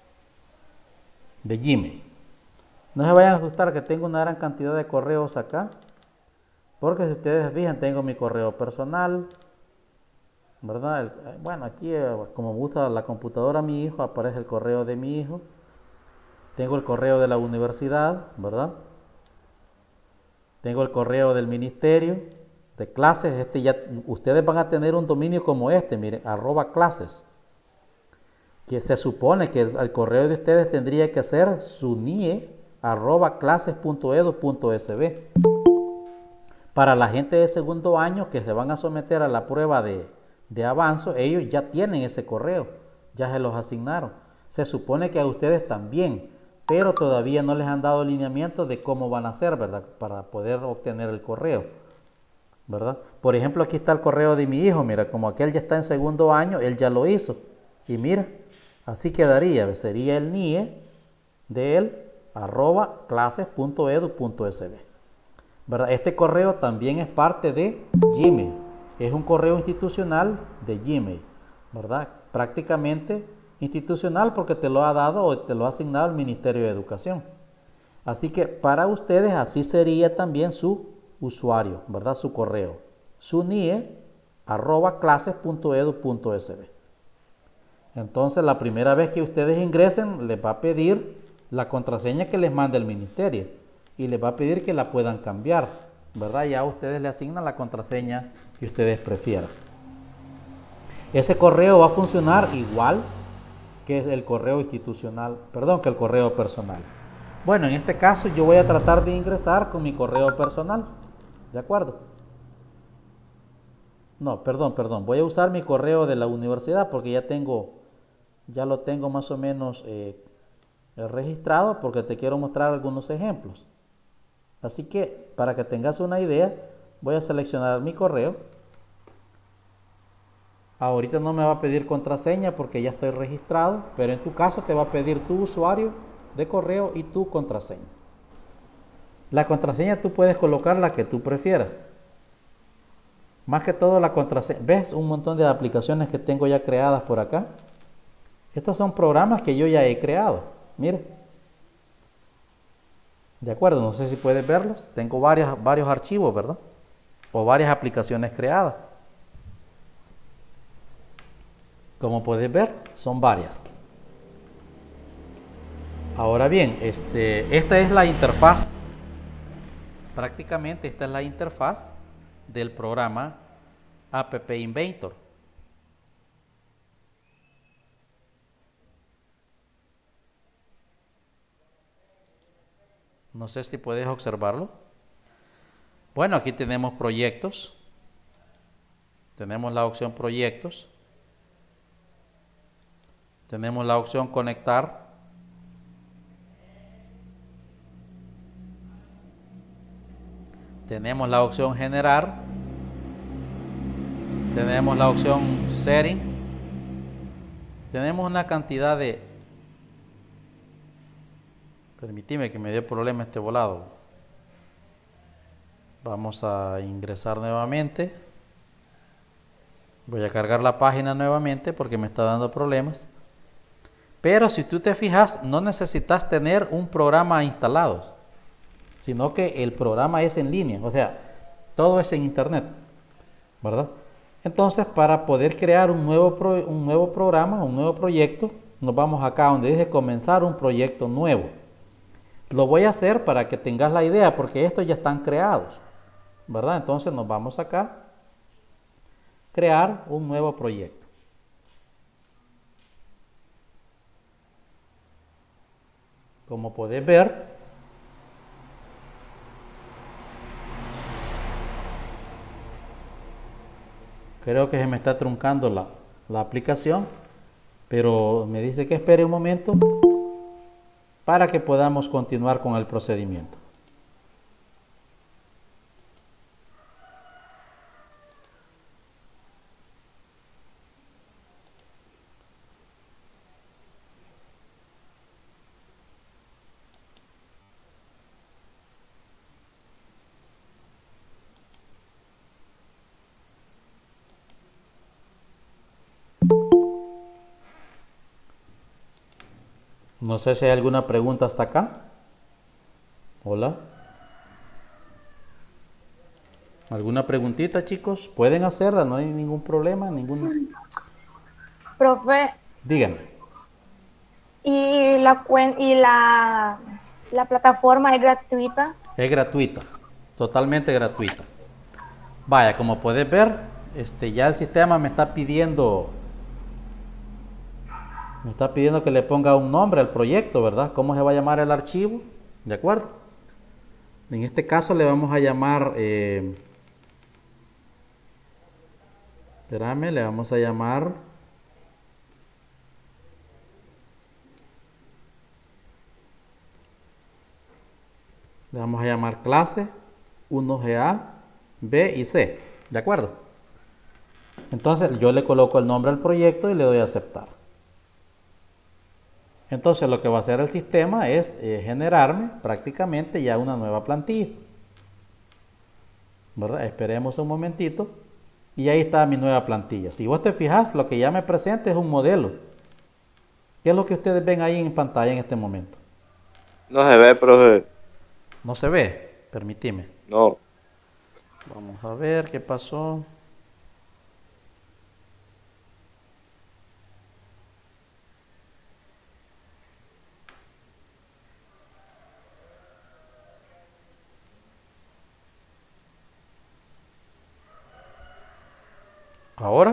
de Gmail. No se vayan a asustar que tengo una gran cantidad de correos acá, porque si ustedes se fijan, tengo mi correo personal, ¿verdad? El, bueno, aquí eh, como me gusta la computadora mi hijo, aparece el correo de mi hijo. Tengo el correo de la universidad, ¿verdad? Tengo el correo del ministerio de clases. Este ya, ustedes van a tener un dominio como este, miren, arroba clases. Que se supone que el, el correo de ustedes tendría que ser sunie arroba clases punto edu punto es be. Para la gente de segundo año que se van a someter a la prueba de, de avanzo, ellos ya tienen ese correo, ya se los asignaron. Se supone que a ustedes también, pero todavía no les han dado lineamiento de cómo van a hacer, ¿verdad? Para poder obtener el correo, ¿verdad? Por ejemplo, aquí está el correo de mi hijo, mira, como aquel ya está en segundo año, él ya lo hizo. Y mira, así quedaría, sería el N I E de él, arroba clases punto edu punto es be. ¿Verdad? Este correo también es parte de Gmail, es un correo institucional de Gmail, ¿verdad? Prácticamente institucional porque te lo ha dado o te lo ha asignado el Ministerio de Educación. Así que para ustedes así sería también su usuario, ¿verdad? Su correo, sunie arroba clases punto edu punto es be. Entonces la primera vez que ustedes ingresen les va a pedir la contraseña que les manda el ministerio. y les va a pedir que la puedan cambiar, ¿verdad? Ya ustedes le asignan la contraseña que ustedes prefieran. Ese correo va a funcionar igual que el correo institucional, perdón, que el correo personal. Bueno, en este caso yo voy a tratar de ingresar con mi correo personal, ¿de acuerdo? No, perdón, perdón, voy a usar mi correo de la universidad porque ya tengo, ya lo tengo más o menos eh, registrado, porque te quiero mostrar algunos ejemplos. Así que para que tengas una idea, voy a seleccionar mi correo. Ahorita no me va a pedir contraseña porque ya estoy registrado, pero en tu caso te va a pedir tu usuario de correo y tu contraseña. La contraseña tú puedes colocar la que tú prefieras. Más que todo la contraseña. ¿Ves un montón de aplicaciones que tengo ya creadas por acá? Estos son programas que yo ya he creado. Mire. De acuerdo, no sé si puedes verlos. Tengo varios, varios archivos, ¿verdad? O varias aplicaciones creadas. Como puedes ver, son varias. Ahora bien, este, esta es la interfaz. Prácticamente esta es la interfaz del programa App Inventor. No sé si puedes observarlo. Bueno, aquí tenemos proyectos. Tenemos la opción proyectos. Tenemos la opción conectar. Tenemos la opción generar. Tenemos la opción setting. Tenemos una cantidad de... Permíteme que me dio problema este volado. Vamos a ingresar nuevamente. Voy a cargar la página nuevamente porque me está dando problemas. Pero si tú te fijas, no necesitas tener un programa instalado, sino que el programa es en línea, o sea, todo es en internet, ¿verdad? Entonces, para poder crear un nuevo, pro, un nuevo programa, un nuevo proyecto, nos vamos acá donde dice comenzar un proyecto nuevo. Lo voy a hacer para que tengas la idea, porque estos ya están creados, ¿verdad? Entonces nos vamos acá, crear un nuevo proyecto. Como podés ver, creo que se me está truncando la, la aplicación, pero me dice que espere un momento para que podamos continuar con el procedimiento. No sé si hay alguna pregunta hasta acá. Hola. ¿Alguna preguntita, chicos? Pueden hacerla, no hay ningún problema, ningún... Profe, Díganme. ¿y la cuen y la, la plataforma es gratuita? Es gratuita, totalmente gratuita. Vaya, como puedes ver, este, ya el sistema me está pidiendo... Me está pidiendo que le ponga un nombre al proyecto, ¿verdad? ¿Cómo se va a llamar el archivo? ¿De acuerdo? En este caso le vamos a llamar... Eh, espérame, le vamos a llamar... Le vamos a llamar clase uno G A, B y C. ¿De acuerdo? Entonces yo le coloco el nombre al proyecto y le doy a aceptar. Entonces lo que va a hacer el sistema es eh, generarme prácticamente ya una nueva plantilla, ¿verdad? Esperemos un momentito y ahí está mi nueva plantilla. Si vos te fijas, lo que ya me presenta es un modelo. ¿Qué es lo que ustedes ven ahí en pantalla en este momento? No se ve, profe. No se ve, permíteme. No. Vamos a ver qué pasó. ¿Ahora?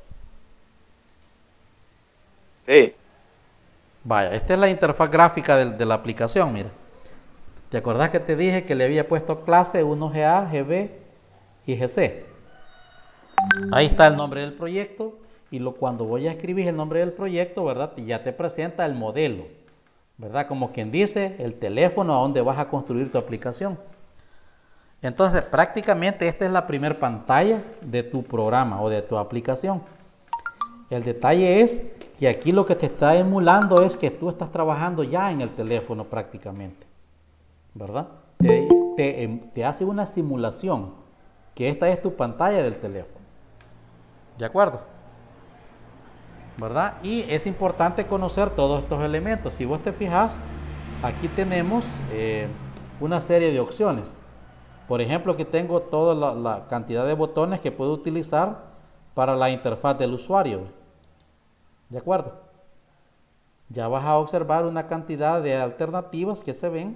Sí. Vaya, esta es la interfaz gráfica de, de la aplicación, mira. ¿Te acordás que te dije que le había puesto clase uno G A, G B y G C? Ahí está el nombre del proyecto y lo, cuando voy a escribir el nombre del proyecto, ¿verdad? Ya te presenta el modelo, ¿verdad? Como quien dice, el teléfono a donde vas a construir tu aplicación. Entonces, prácticamente esta es la primera pantalla de tu programa o de tu aplicación. El detalle es que aquí lo que te está emulando es que tú estás trabajando ya en el teléfono prácticamente, ¿verdad? Te, te, te hace una simulación, que esta es tu pantalla del teléfono. ¿De acuerdo? ¿Verdad? Y es importante conocer todos estos elementos. Si vos te fijas, aquí tenemos eh, una serie de opciones. Por ejemplo, aquí tengo toda la, la cantidad de botones que puedo utilizar para la interfaz del usuario. ¿De acuerdo? Ya vas a observar una cantidad de alternativas que se ven.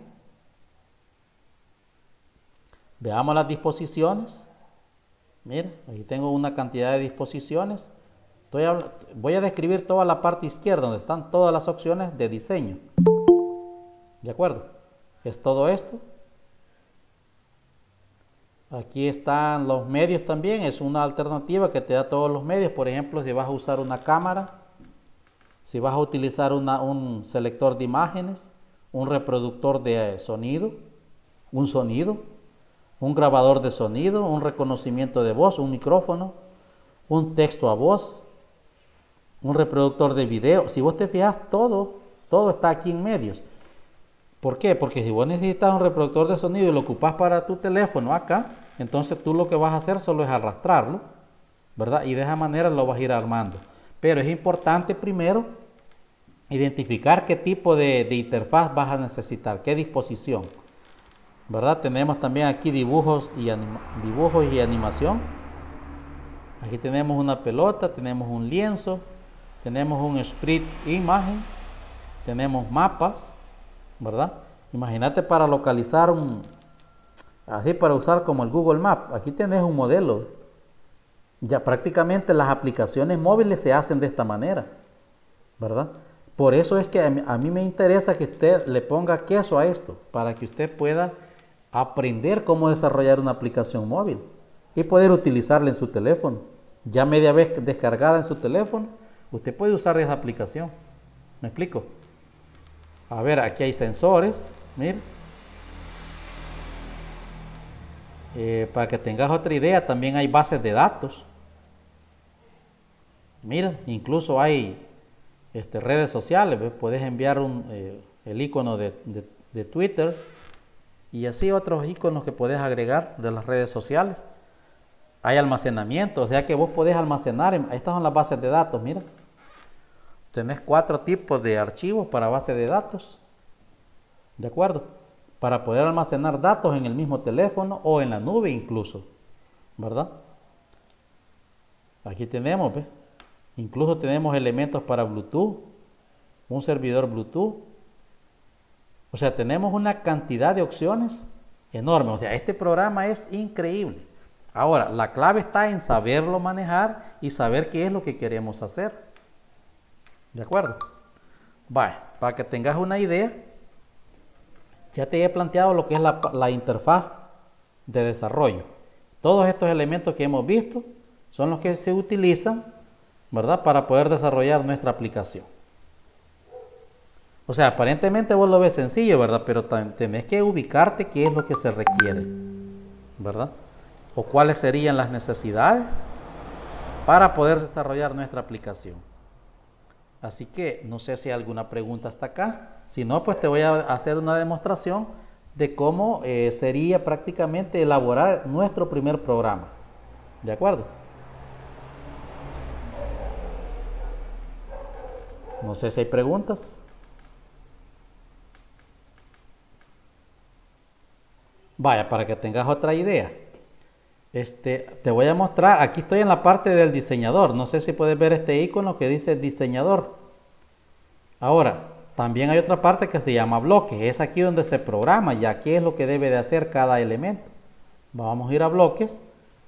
Veamos las disposiciones. Mira, aquí tengo una cantidad de disposiciones. Estoy voy a describir toda la parte izquierda donde están todas las opciones de diseño. ¿De acuerdo? Es todo esto. Aquí están los medios también. Es una alternativa que te da todos los medios. Por ejemplo, si vas a usar una cámara, si vas a utilizar una, un selector de imágenes, un reproductor de sonido, un sonido, un grabador de sonido, un reconocimiento de voz, un micrófono, un texto a voz, un reproductor de video. Si vos te fijas, todo, todo está aquí en medios. ¿Por qué? Porque si vos necesitas un reproductor de sonido y lo ocupás para tu teléfono acá, entonces tú lo que vas a hacer solo es arrastrarlo, ¿verdad? Y de esa manera lo vas a ir armando. Pero es importante primero identificar qué tipo de, de interfaz vas a necesitar, qué disposición, ¿verdad? Tenemos también aquí dibujos y, anima, dibujos y animación. Aquí tenemos una pelota, tenemos un lienzo, tenemos un sprite imagen, tenemos mapas, ¿verdad? Imagínate para localizar un, así para usar como el Google Maps, aquí tenés un modelo. Ya prácticamente las aplicaciones móviles se hacen de esta manera, ¿verdad? Por eso es que a mí, a mí me interesa que usted le ponga queso a esto, para que usted pueda aprender cómo desarrollar una aplicación móvil y poder utilizarla en su teléfono. Ya media vez descargada en su teléfono, usted puede usar esa aplicación. ¿Me explico? A ver, aquí hay sensores, mire. Eh, para que tengas otra idea, también hay bases de datos. Mira, incluso hay este, redes sociales, ¿ves? Puedes enviar un, eh, el icono de, de, de Twitter y así otros iconos que puedes agregar de las redes sociales. Hay almacenamiento, o sea que vos podés almacenar, en, estas son las bases de datos, mira. Tenés cuatro tipos de archivos para base de datos, ¿de acuerdo? Para poder almacenar datos en el mismo teléfono o en la nube incluso, ¿verdad? Aquí tenemos, ¿ves? Incluso tenemos elementos para Bluetooth, un servidor Bluetooth. O sea, tenemos una cantidad de opciones enorme. O sea, este programa es increíble. Ahora, la clave está en saberlo manejar y saber qué es lo que queremos hacer. ¿De acuerdo? Vaya, para que tengas una idea, ya te he planteado lo que es la, la interfaz de desarrollo. Todos estos elementos que hemos visto son los que se utilizan, ¿verdad?, para poder desarrollar nuestra aplicación. O sea, aparentemente vos lo ves sencillo, ¿verdad? Pero tenés que ubicarte qué es lo que se requiere, ¿verdad? O cuáles serían las necesidades para poder desarrollar nuestra aplicación. Así que no sé si hay alguna pregunta hasta acá. Si no, pues te voy a hacer una demostración de cómo eh, sería prácticamente elaborar nuestro primer programa. ¿De acuerdo? No sé si hay preguntas. Vaya, para que tengas otra idea. Este, te voy a mostrar, aquí estoy en la parte del diseñador. No sé si puedes ver este icono que dice diseñador. Ahora, también hay otra parte que se llama bloques. Es aquí donde se programa ya qué es lo que debe de hacer cada elemento. Vamos a ir a bloques.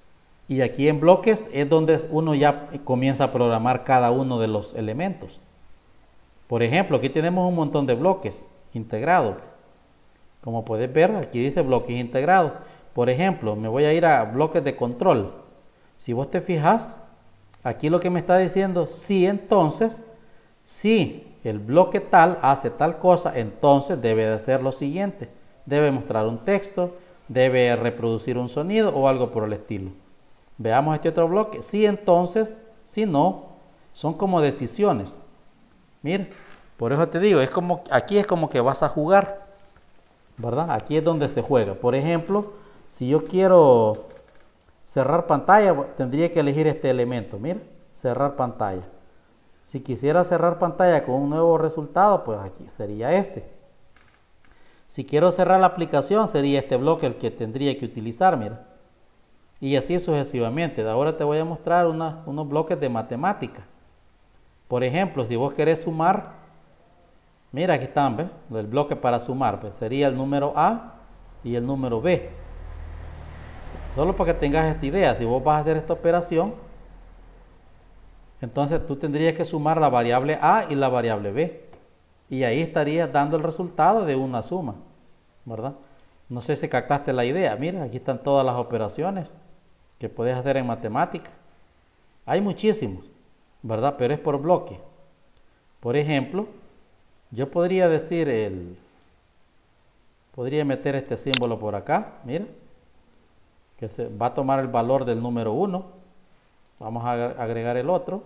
Y aquí en bloques es donde uno ya comienza a programar cada uno de los elementos. Por ejemplo, aquí tenemos un montón de bloques integrados. Como puedes ver, aquí dice bloques integrados. Por ejemplo, me voy a ir a bloques de control. Si vos te fijas, aquí lo que me está diciendo, si entonces, si el bloque tal hace tal cosa, entonces debe de hacer lo siguiente. Debe mostrar un texto, debe reproducir un sonido o algo por el estilo. Veamos este otro bloque. Si entonces, si no, son como decisiones. Mira, por eso te digo, es como, aquí es como que vas a jugar, ¿verdad? Aquí es donde se juega. Por ejemplo, si yo quiero cerrar pantalla, tendría que elegir este elemento. Mira, cerrar pantalla. Si quisiera cerrar pantalla con un nuevo resultado, pues aquí sería este. Si quiero cerrar la aplicación, sería este bloque el que tendría que utilizar, mira. Y así sucesivamente. Ahora te voy a mostrar una, unos bloques de matemática. Por ejemplo, si vos querés sumar, mira, aquí están, ¿ves? El bloque para sumar, pues sería el número A y el número B. Solo para que tengas esta idea, si vos vas a hacer esta operación, entonces tú tendrías que sumar la variable A y la variable B. Y ahí estarías dando el resultado de una suma, ¿verdad? No sé si captaste la idea. Mira, aquí están todas las operaciones que puedes hacer en matemática. Hay muchísimos, ¿verdad? Pero es por bloque. Por ejemplo, yo podría decir el... Podría meter este símbolo por acá, mira. Que se va a tomar el valor del número uno. Vamos a agregar el otro.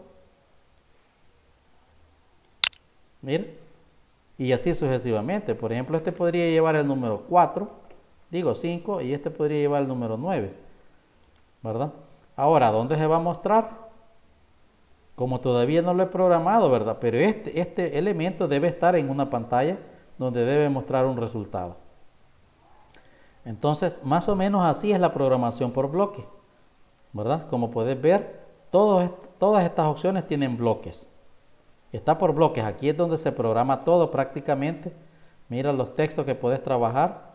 Mira. Y así sucesivamente. Por ejemplo, este podría llevar el número cuatro. Digo cinco. Y este podría llevar el número nueve. ¿Verdad? Ahora, ¿dónde se va a mostrar? Como todavía no lo he programado, ¿verdad? Pero este, este elemento debe estar en una pantalla donde debe mostrar un resultado. Entonces, más o menos así es la programación por bloque, ¿verdad? Como puedes ver, todos, todas estas opciones tienen bloques. Está por bloques, aquí es donde se programa todo prácticamente. Mira los textos que puedes trabajar.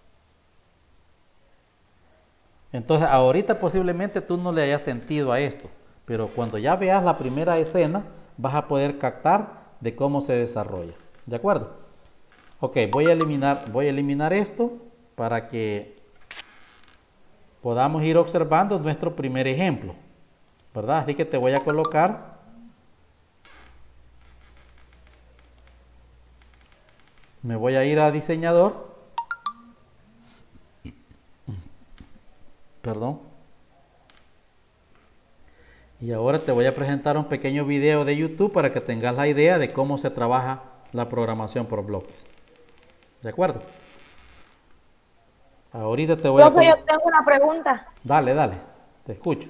Entonces, ahorita posiblemente tú no le hayas sentido a esto, pero cuando ya veas la primera escena, vas a poder captar de cómo se desarrolla. ¿De acuerdo? Ok, voy a eliminar, voy a eliminar esto para que podamos ir observando nuestro primer ejemplo, ¿verdad? Así que te voy a colocar me voy a ir a diseñador, perdón, y ahora te voy a presentar un pequeño video de YouTube para que tengas la idea de cómo se trabaja la programación por bloques. ¿De acuerdo? Ahorita te voy Profe, a... yo tengo una pregunta. Dale, dale, te escucho.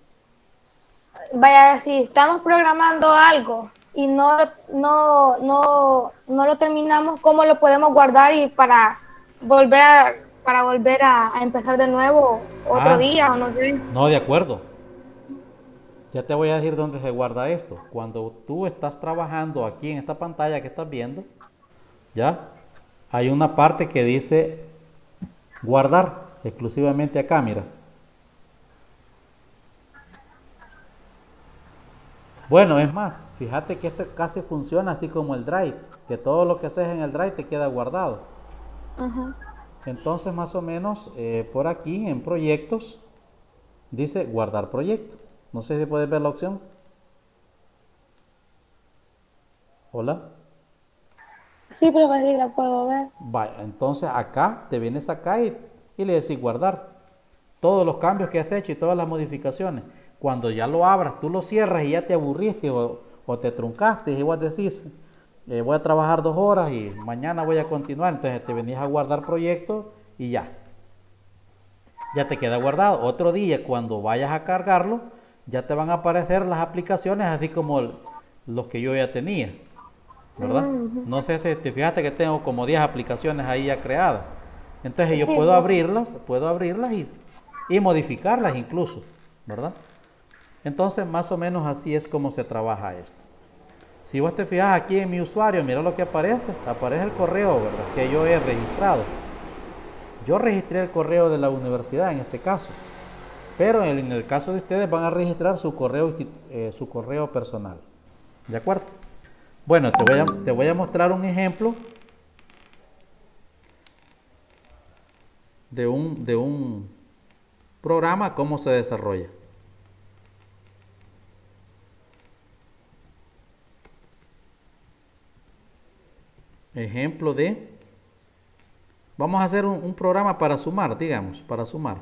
Vaya, si estamos programando algo y no, no, no, no lo terminamos, ¿cómo lo podemos guardar y para volver a, para volver a, a empezar de nuevo otro Ah, día o no sé? No, de acuerdo. Ya te voy a decir dónde se guarda esto. Cuando tú estás trabajando aquí en esta pantalla que estás viendo, ya hay una parte que dice guardar exclusivamente acá, mira. Bueno, es más, fíjate que esto casi funciona así como el Drive, que todo lo que haces en el Drive te queda guardado. Ajá. Entonces, más o menos, eh, por aquí en proyectos, dice guardar proyecto. No sé si puedes ver la opción. Hola. Sí, profe, sí la puedo ver. Vaya, entonces acá te vienes acá y, y le decís guardar todos los cambios que has hecho y todas las modificaciones. Cuando ya lo abras, tú lo cierras y ya te aburriste o, o te truncaste y vos decís, eh, voy a trabajar dos horas y mañana voy a continuar. Entonces te venís a guardar proyecto y ya. Ya te queda guardado. Otro día, cuando vayas a cargarlo, ya te van a aparecer las aplicaciones así como el, los que yo ya tenía, ¿verdad? Uh-huh. No sé si te fijaste que tengo como diez aplicaciones ahí ya creadas. Entonces yo puedo abrirlas, puedo abrirlas y, y modificarlas incluso, ¿verdad? Entonces más o menos así es como se trabaja esto. Si vos te fijas aquí en mi usuario, mira lo que aparece. Aparece el correo, ¿verdad?, que yo he registrado. Yo registré el correo de la universidad en este caso. Pero en el, en el caso de ustedes van a registrar su correo, eh, su correo personal. ¿De acuerdo? Bueno, te voy, a, te voy a mostrar un ejemplo de un, de un programa, cómo se desarrolla. Ejemplo de... Vamos a hacer un, un programa para sumar, digamos, para sumar.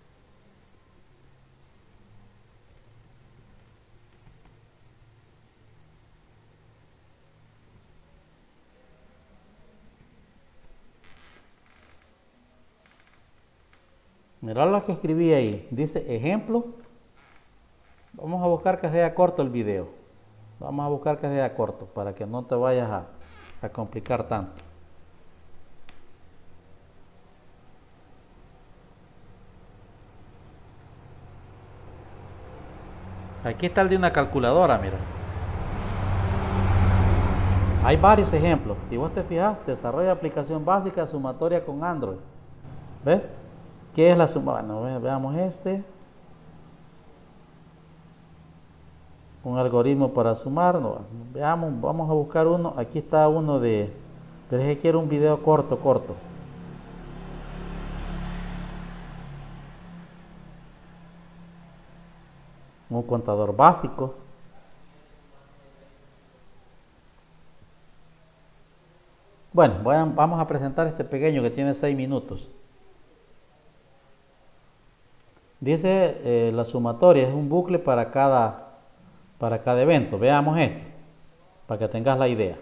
Mirá lo que escribí ahí. Dice ejemplo. Vamos a buscar que sea corto el video. Vamos a buscar que sea corto para que no te vayas a, a complicar tanto. Aquí está el de una calculadora, mira. Hay varios ejemplos. Si vos te fijas, desarrolla aplicación básica sumatoria con Android. ¿Ves? ¿Qué es la suma? Bueno, veamos este. Un algoritmo para sumar. No, veamos, vamos a buscar uno. Aquí está uno de... Pero es que quiero un video corto, corto. Un contador básico. Bueno, voy a, vamos a presentar este pequeño que tiene seis minutos. Dice eh, la sumatoria es un bucle para cada, para cada evento. Veamos este, para que tengas la idea.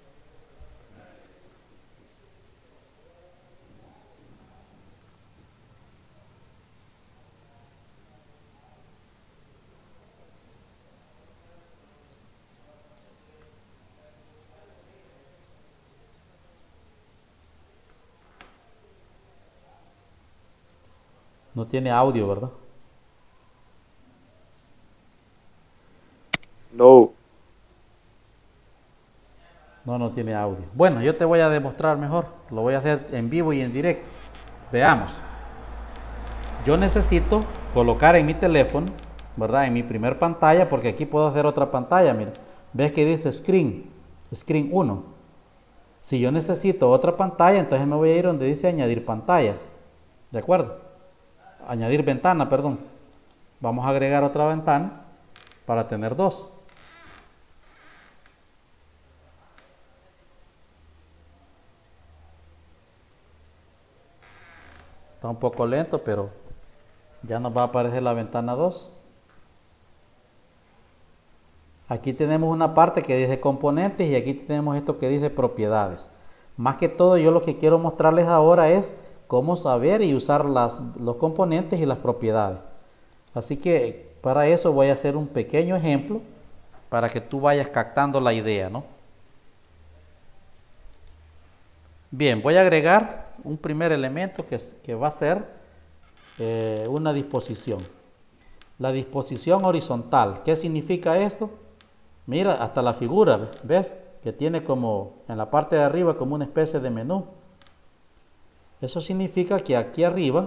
No tiene audio, ¿verdad? No. No, no tiene audio. Bueno, yo te voy a demostrar mejor. Lo voy a hacer en vivo y en directo. Veamos. Yo necesito colocar en mi teléfono, ¿verdad? En mi primer pantalla, porque aquí puedo hacer otra pantalla. Mira, ves que dice Screen, Screen uno. Si yo necesito otra pantalla, entonces me voy a ir donde dice Añadir pantalla. ¿De acuerdo? Añadir ventana, perdón. Vamos a agregar otra ventana para tener dos. Está un poco lento, pero ya nos va a aparecer la ventana dos. Aquí tenemos una parte que dice componentes y aquí tenemos esto que dice propiedades. Más que todo, yo lo que quiero mostrarles ahora es cómo saber y usar las, los componentes y las propiedades. Así que para eso voy a hacer un pequeño ejemplo para que tú vayas captando la idea, ¿no? Bien, voy a agregar un primer elemento que, que va a ser eh, una disposición. La disposición horizontal. ¿Qué significa esto? Mira, hasta la figura, ¿ves? Que tiene como en la parte de arriba como una especie de menú. Eso significa que aquí arriba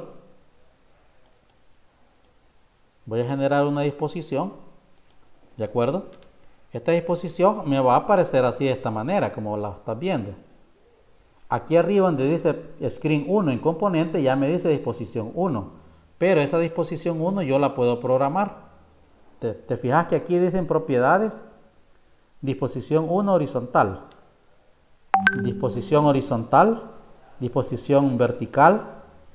voy a generar una disposición, ¿de acuerdo? Esta disposición me va a aparecer así de esta manera, como la estás viendo. Aquí arriba donde dice Screen uno en componente ya me dice disposición uno, pero esa disposición uno yo la puedo programar. ¿Te, te fijas que aquí dicen propiedades? Disposición uno horizontal, disposición horizontal, disposición vertical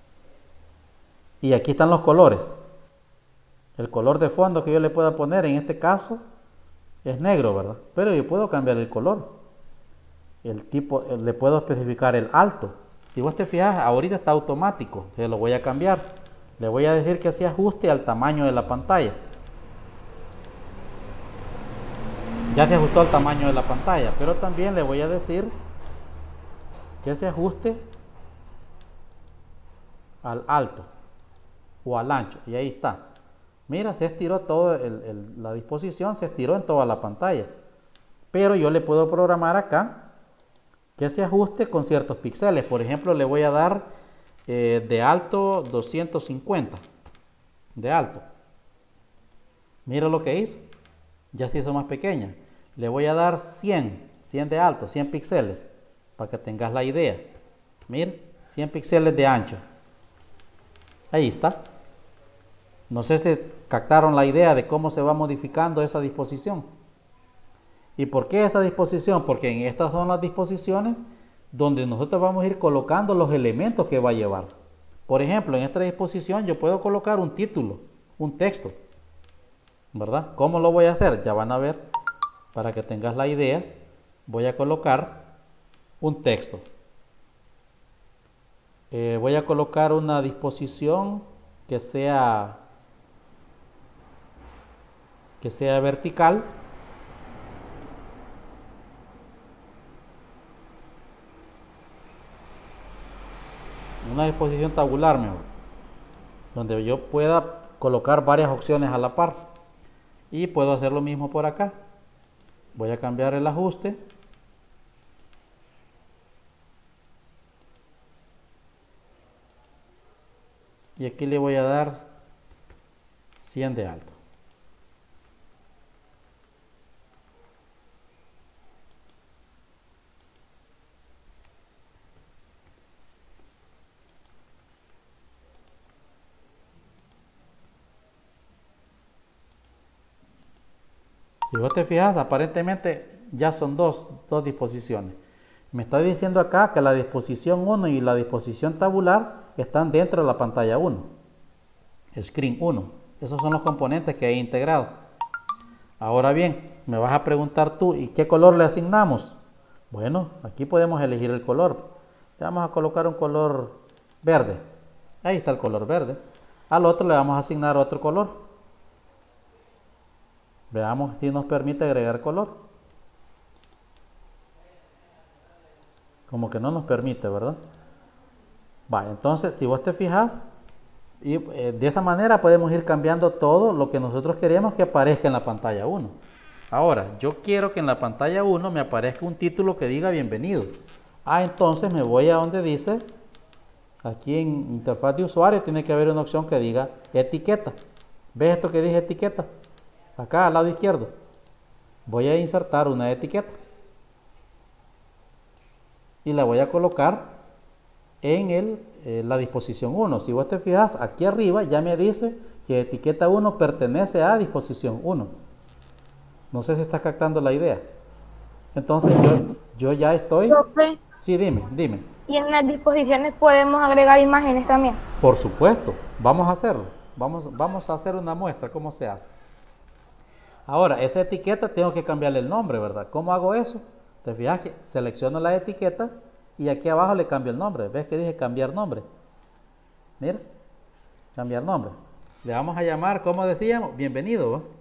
y aquí están los colores. El color de fondo que yo le pueda poner en este caso es negro, ¿verdad? Pero yo puedo cambiar el color. El tipo, le puedo especificar el alto. Si vos te fijas, ahorita está automático. Se lo voy a cambiar. Le voy a decir que se ajuste al tamaño de la pantalla. Ya se ajustó al tamaño de la pantalla, pero también le voy a decir que se ajuste al alto o al ancho. Y ahí está. Mira, se estiró todo, el, el, la disposición se estiró en toda la pantalla. Pero yo le puedo programar acá que se ajuste con ciertos píxeles. Por ejemplo, le voy a dar eh, de alto doscientos cincuenta. de alto. Mira lo que hizo. Ya se hizo más pequeña. Le voy a dar cien, cien de alto, cien píxeles, para que tengas la idea. Mira, cien píxeles de ancho. Ahí está. No sé si captaron la idea de cómo se va modificando esa disposición. ¿Y por qué esa disposición? Porque en estas son las disposiciones donde nosotros vamos a ir colocando los elementos que va a llevar. Por ejemplo, en esta disposición yo puedo colocar un título, un texto, ¿verdad? ¿Cómo lo voy a hacer? Ya van a ver, para que tengas la idea, voy a colocar un texto. Eh, voy a colocar una disposición que sea, que sea vertical. Una disposición tabular mejor, donde yo pueda colocar varias opciones a la par. Y puedo hacer lo mismo por acá. Voy a cambiar el ajuste. Y aquí le voy a dar cien de alto. Si vos te fijas, aparentemente ya son dos, dos disposiciones. Me está diciendo acá que la disposición uno y la disposición tabular están dentro de la pantalla uno. Screen uno. Esos son los componentes que he integrado. Ahora bien, me vas a preguntar tú, ¿y qué color le asignamos? Bueno, aquí podemos elegir el color. Le vamos a colocar un color verde. Ahí está el color verde. Al otro le vamos a asignar otro color. Veamos si nos permite agregar color. Como que no nos permite, ¿verdad? Va, entonces si vos te fijas, y, eh, de esta manera podemos ir cambiando todo lo que nosotros queremos que aparezca en la pantalla uno. Ahora, yo quiero que en la pantalla uno me aparezca un título que diga bienvenido. Ah, entonces me voy a donde dice, aquí en interfaz de usuario tiene que haber una opción que diga etiqueta. ¿Ves esto que dice etiqueta? Acá al lado izquierdo voy a insertar una etiqueta y la voy a colocar en el, eh, la disposición uno. Si vos te fijas, aquí arriba ya me dice que etiqueta uno pertenece a disposición uno. No sé si estás captando la idea. Entonces yo, yo ya estoy... Profe, Sí, dime, dime. y en las disposiciones podemos agregar imágenes también. Por supuesto, vamos a hacerlo. Vamos, vamos a hacer una muestra, cómo se hace. Ahora, esa etiqueta tengo que cambiarle el nombre, ¿verdad? ¿Cómo hago eso? Te fijas que selecciono la etiqueta y aquí abajo le cambio el nombre. ¿Ves que dije cambiar nombre? Mira, cambiar nombre. Le vamos a llamar, ¿cómo decíamos? Bienvenido, ¿va?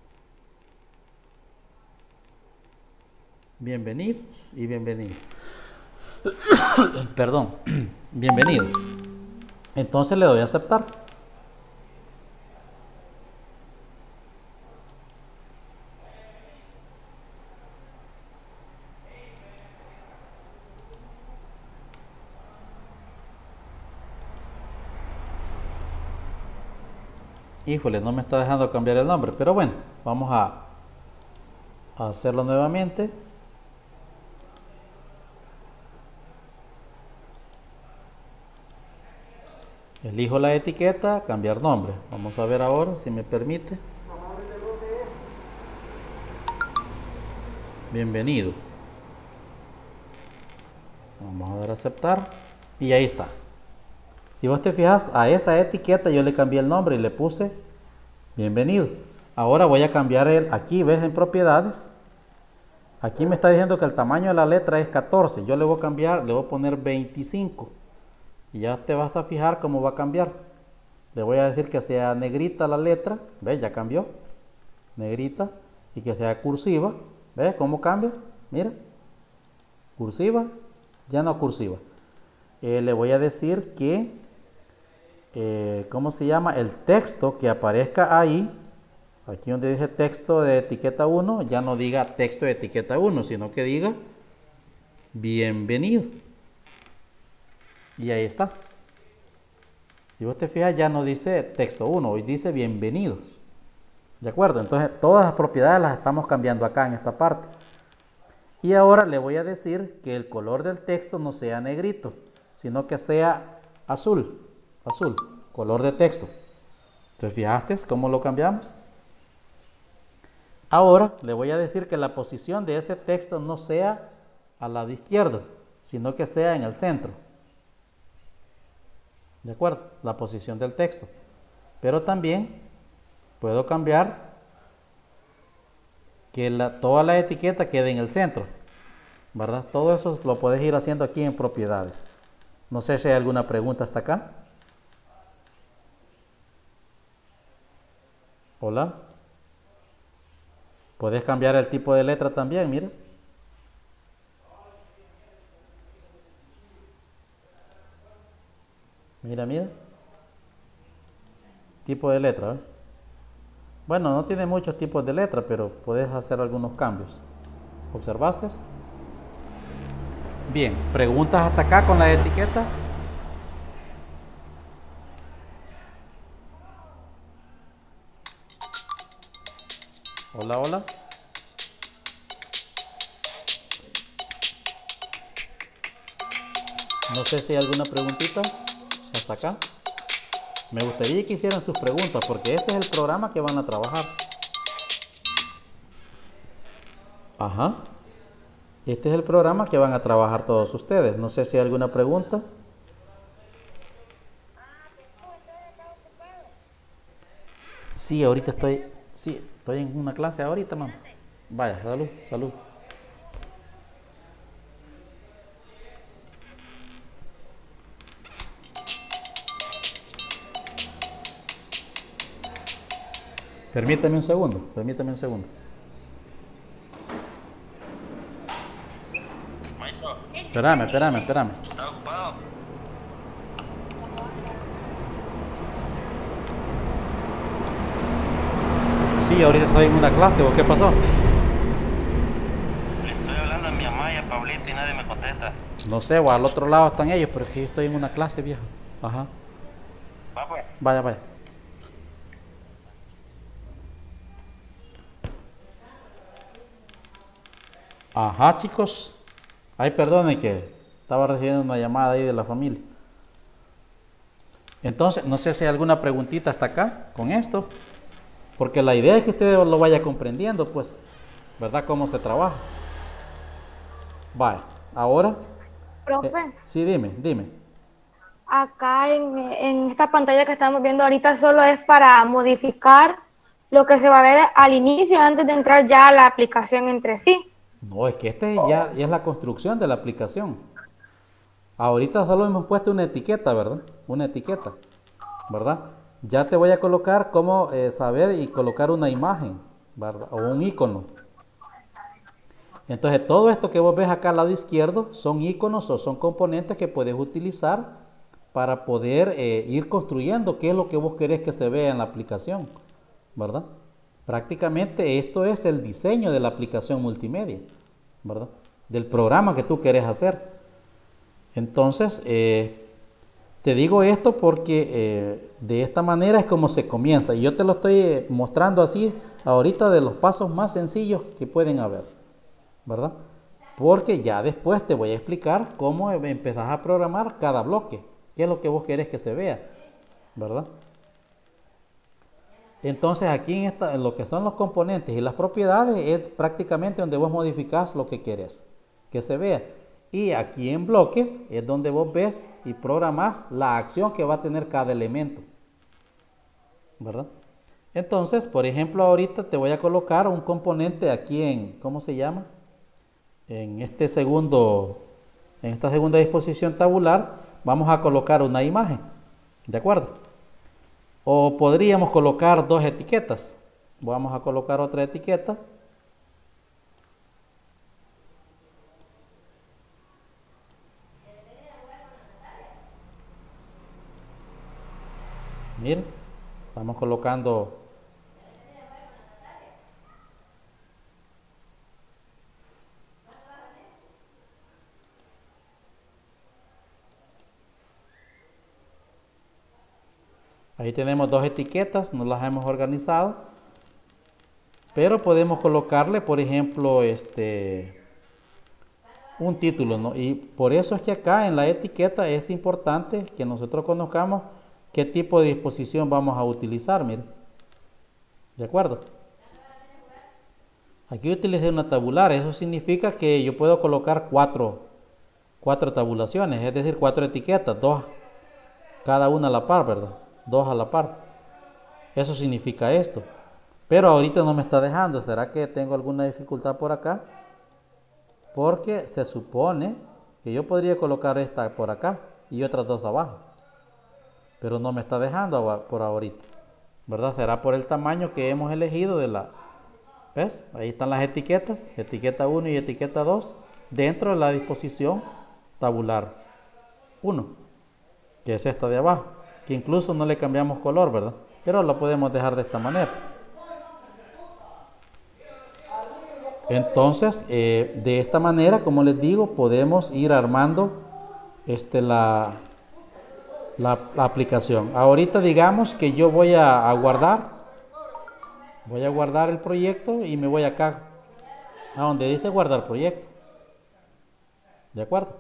Bienvenidos y bienvenido. Perdón, bienvenido. Entonces le doy a aceptar. Híjole, no me está dejando cambiar el nombre, pero bueno, vamos a, a hacerlo nuevamente. Elijo la etiqueta, cambiar nombre. Vamos a ver ahora si me permite. Bienvenido. Vamos a dar a aceptar y ahí está. Si vos te fijas, a esa etiqueta yo le cambié el nombre y le puse bienvenido. Ahora voy a cambiar el, aquí ves en propiedades, aquí me está diciendo que el tamaño de la letra es catorce, yo le voy a cambiar, le voy a poner veinticinco y ya te vas a fijar cómo va a cambiar. Le voy a decir que sea negrita la letra, ves, ya cambió, negrita, y que sea cursiva, ves cómo cambia, mira, cursiva, ya no cursiva. Eh, le voy a decir que Eh, ¿cómo se llama? El texto que aparezca ahí, aquí donde dice texto de etiqueta uno, ya no diga texto de etiqueta uno, sino que diga bienvenido. Y ahí está. Si vos te fijas, ya no dice texto uno, hoy dice bienvenidos. ¿De acuerdo? Entonces, todas las propiedades las estamos cambiando acá en esta parte. Y ahora le voy a decir que el color del texto no sea negrito, sino que sea azul. Azul, color de texto. ¿Te fijaste cómo lo cambiamos? Ahora le voy a decir que la posición de ese texto no sea al lado izquierdo, sino que sea en el centro. ¿De acuerdo? La posición del texto. Pero también puedo cambiar que la, toda la etiqueta quede en el centro, ¿verdad? Todo eso lo puedes ir haciendo aquí en propiedades. No sé si hay alguna pregunta hasta acá. Hola. Puedes cambiar el tipo de letra también, mira. Mira, mira. Tipo de letra, ¿eh? Bueno, no tiene muchos tipos de letra, pero puedes hacer algunos cambios. ¿Observaste? Bien, ¿preguntas hasta acá con la etiqueta? Hola, hola. No sé si hay alguna preguntita hasta acá. Me gustaría que hicieran sus preguntas porque este es el programa que van a trabajar. Ajá. Este es el programa que van a trabajar todos ustedes. No sé si hay alguna pregunta. Sí, ahorita estoy, sí, estoy en una clase ahorita, mamá. Vaya, salud, salud. Permítame un segundo, permítame un segundo. Maestro, Espérame, espérame, espérame. ¿está ocupado? Sí, ahorita estoy en una clase, ¿o qué pasó? Le estoy hablando a mi mamá y a Pablito y nadie me contesta. No sé, o al otro lado están ellos, pero es que yo estoy en una clase, viejo. Ajá. Va pues. Vaya, vaya. Ajá, chicos. Ay, perdonen que estaba recibiendo una llamada ahí de la familia. Entonces, no sé si hay alguna preguntita hasta acá con esto. Porque la idea es que usted lo vaya comprendiendo, pues, ¿verdad? Cómo se trabaja. Vaya, ahora. Profe, Eh, sí, dime, dime. acá en, en esta pantalla que estamos viendo ahorita solo es para modificar lo que se va a ver al inicio antes de entrar ya a la aplicación entre sí. No, es que este ya, ya es la construcción de la aplicación. Ahorita solo hemos puesto una etiqueta, ¿verdad? Una etiqueta, ¿verdad? Ya te voy a colocar cómo eh, saber y colocar una imagen, ¿verdad? O un icono. Entonces, todo esto que vos ves acá al lado izquierdo son iconos o son componentes que puedes utilizar para poder eh, ir construyendo qué es lo que vos querés que se vea en la aplicación, ¿verdad? Prácticamente esto es el diseño de la aplicación multimedia, ¿verdad? Del programa que tú querés hacer. Entonces, eh, te digo esto porque eh, de esta manera es como se comienza. Y yo te lo estoy eh, mostrando así ahorita de los pasos más sencillos que pueden haber, ¿verdad? Porque ya después te voy a explicar cómo empezás a programar cada bloque. ¿Qué es lo que vos querés que se vea? ¿Verdad? Entonces aquí en, esta, en lo que son los componentes y las propiedades es prácticamente donde vos modificás lo que querés que se vea. Y aquí en bloques es donde vos ves y programás la acción que va a tener cada elemento, ¿verdad? Entonces, por ejemplo, ahorita te voy a colocar un componente aquí en, ¿cómo se llama? En este segundo, en esta segunda disposición tabular, vamos a colocar una imagen, ¿de acuerdo? O podríamos colocar dos etiquetas. Vamos a colocar otra etiqueta. Miren, estamos colocando Ahí tenemos dos etiquetas, no las hemos organizado, pero podemos colocarle, por ejemplo, este, un título, ¿no? Y por eso es que acá en la etiqueta es importante que nosotros conozcamos qué tipo de disposición vamos a utilizar, mire. ¿De acuerdo? Aquí utilicé una tabular, eso significa que yo puedo colocar cuatro, cuatro tabulaciones, es decir, cuatro etiquetas, dos cada una a la par, ¿verdad? Dos a la par. Eso significa esto. Pero ahorita no me está dejando. ¿Será que tengo alguna dificultad por acá? Porque se supone que yo podría colocar esta por acá y otras dos abajo. Pero no me está dejando por ahorita, ¿verdad? Será por el tamaño que hemos elegido de la... ¿Ves? Ahí están las etiquetas, etiqueta uno y etiqueta dos, dentro de la disposición tabular uno, que es esta de abajo, que incluso no le cambiamos color, ¿verdad? Pero lo podemos dejar de esta manera. Entonces, eh, de esta manera, como les digo, podemos ir armando este, la, la, la aplicación. Ahorita digamos que yo voy a, a guardar, voy a guardar el proyecto y me voy acá, a donde dice guardar proyecto. ¿De acuerdo?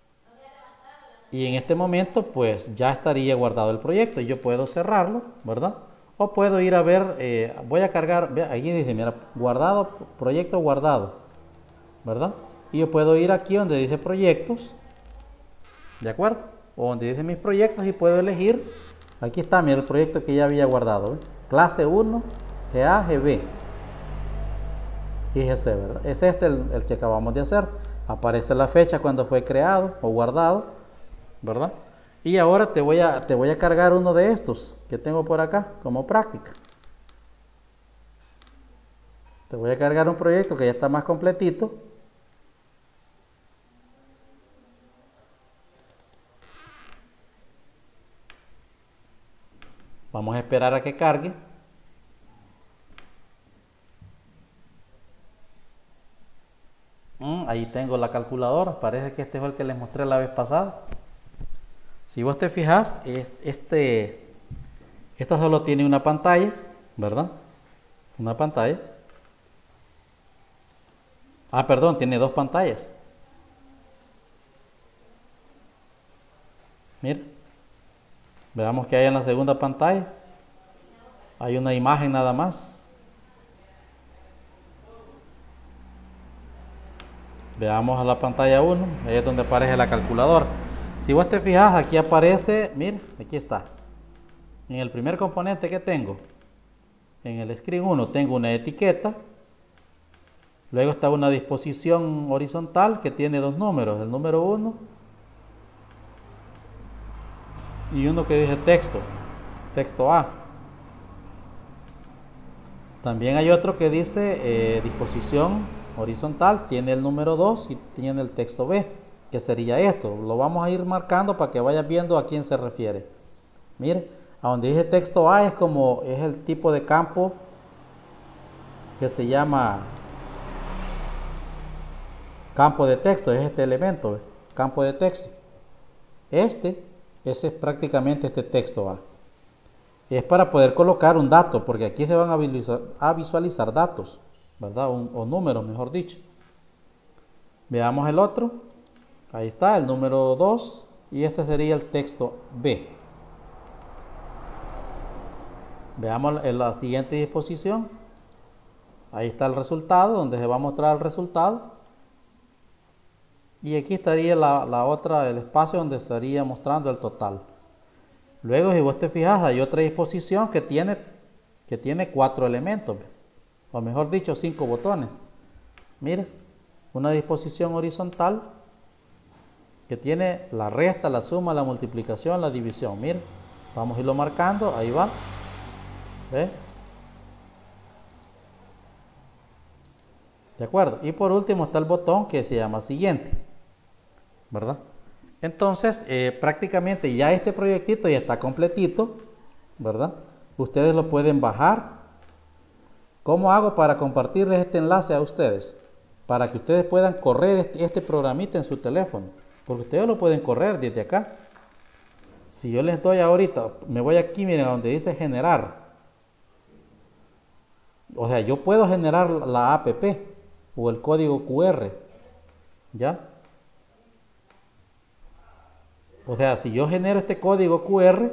Y en este momento, pues ya estaría guardado el proyecto. Yo puedo cerrarlo, ¿verdad? O puedo ir a ver, eh, voy a cargar, ve, aquí dice, mira, guardado, proyecto guardado, ¿verdad? Y yo puedo ir aquí donde dice proyectos, ¿de acuerdo? O donde dice mis proyectos y puedo elegir, aquí está, mira, el proyecto que ya había guardado, ¿ve? Clase uno, G A, G B y G C, ¿verdad? Es este el, el que acabamos de hacer. Aparece la fecha cuando fue creado o guardado, ¿verdad? Y ahora te voy a, te voy a cargar uno de estos que tengo por acá como práctica. Te voy a cargar un proyecto que ya está más completito. Vamos a esperar a que cargue. Mm, ahí tengo la calculadora. Parece que este fue el que les mostré la vez pasada. Si vos te fijas, este, esta solo tiene una pantalla, ¿verdad? Una pantalla. Ah, perdón, tiene dos pantallas. Mira. Veamos que hay en la segunda pantalla. Hay una imagen nada más. Veamos a la pantalla uno. Ahí es donde aparece la calculadora. Si vos te fijas, aquí aparece, mira, aquí está. En el primer componente que tengo, en el screen uno, tengo una etiqueta. Luego está una disposición horizontal que tiene dos números, el número uno y uno que dice texto, texto A. También hay otro que dice eh, disposición horizontal, tiene el número dos y tiene el texto B, que sería esto. Lo vamos a ir marcando para que vayas viendo a quién se refiere. Mire, a donde dice texto A es como es el tipo de campo que se llama campo de texto, es este elemento, ¿ves? Campo de texto. Este, ese es prácticamente este texto A. Es para poder colocar un dato, porque aquí se van a visualizar, a visualizar datos, ¿verdad? Un, o números, mejor dicho. Veamos el otro. Ahí está, el número dos. Y este sería el texto B. Veamos en la siguiente disposición. Ahí está el resultado, donde se va a mostrar el resultado. Y aquí estaría la, la otra, el espacio donde estaría mostrando el total. Luego, si vos te fijas, hay otra disposición que tiene, que tiene cuatro elementos, o mejor dicho, cinco botones. Mira, una disposición horizontal que tiene la resta, la suma, la multiplicación, la división. Mira, vamos a irlo marcando, ahí va. ¿Ve? ¿De acuerdo? Y por último está el botón que se llama siguiente, ¿verdad? Entonces, eh, prácticamente ya este proyectito ya está completito, ¿verdad? Ustedes lo pueden bajar. ¿Cómo hago para compartirles este enlace a ustedes? Para que ustedes puedan correr este, este programita en su teléfono. Porque ustedes lo pueden correr desde acá. Si yo les doy ahorita, me voy aquí, miren, a donde dice generar. O sea, yo puedo generar la app o el código Q R, ¿ya? O sea, si yo genero este código Q R,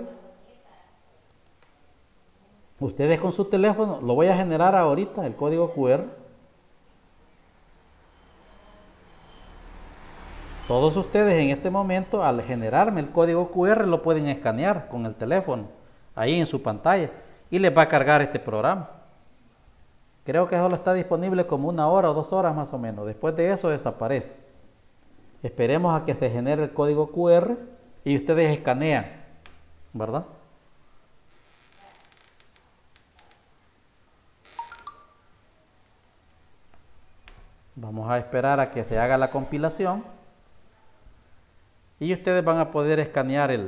ustedes con su teléfono, lo voy a generar ahorita, el código Q R. Todos ustedes en este momento, al generarme el código Q R, lo pueden escanear con el teléfono, ahí en su pantalla, y les va a cargar este programa. Creo que solo está disponible como una hora o dos horas más o menos. Después de eso desaparece. Esperemos a que se genere el código Q R y ustedes escanean, ¿verdad? Vamos a esperar a que se haga la compilación y ustedes van a poder escanear el,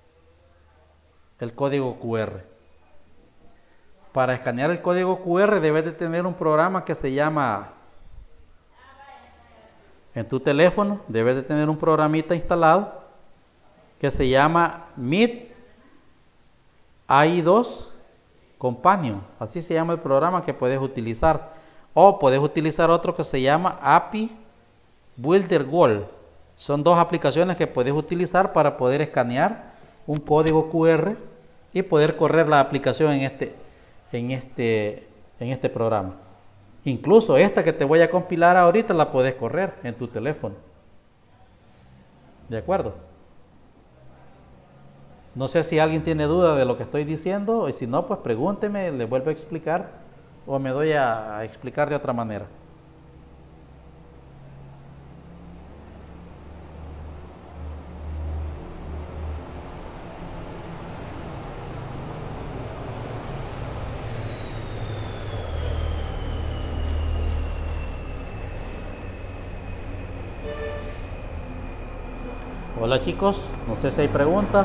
el código Q R. Para escanear el código Q R debes de tener un programa que se llama, en tu teléfono debes de tener un programita instalado que se llama Meet A I dos Companion. Así se llama el programa que puedes utilizar. O puedes utilizar otro que se llama A P I Builder Goal. Son dos aplicaciones que puedes utilizar para poder escanear un código Q R y poder correr la aplicación en este, en este, en este programa. Incluso esta que te voy a compilar ahorita la puedes correr en tu teléfono. ¿De acuerdo? No sé si alguien tiene duda de lo que estoy diciendo, y si no, pues pregúnteme, le vuelvo a explicar o me doy a, a explicar de otra manera. Hola chicos, no sé si hay preguntas.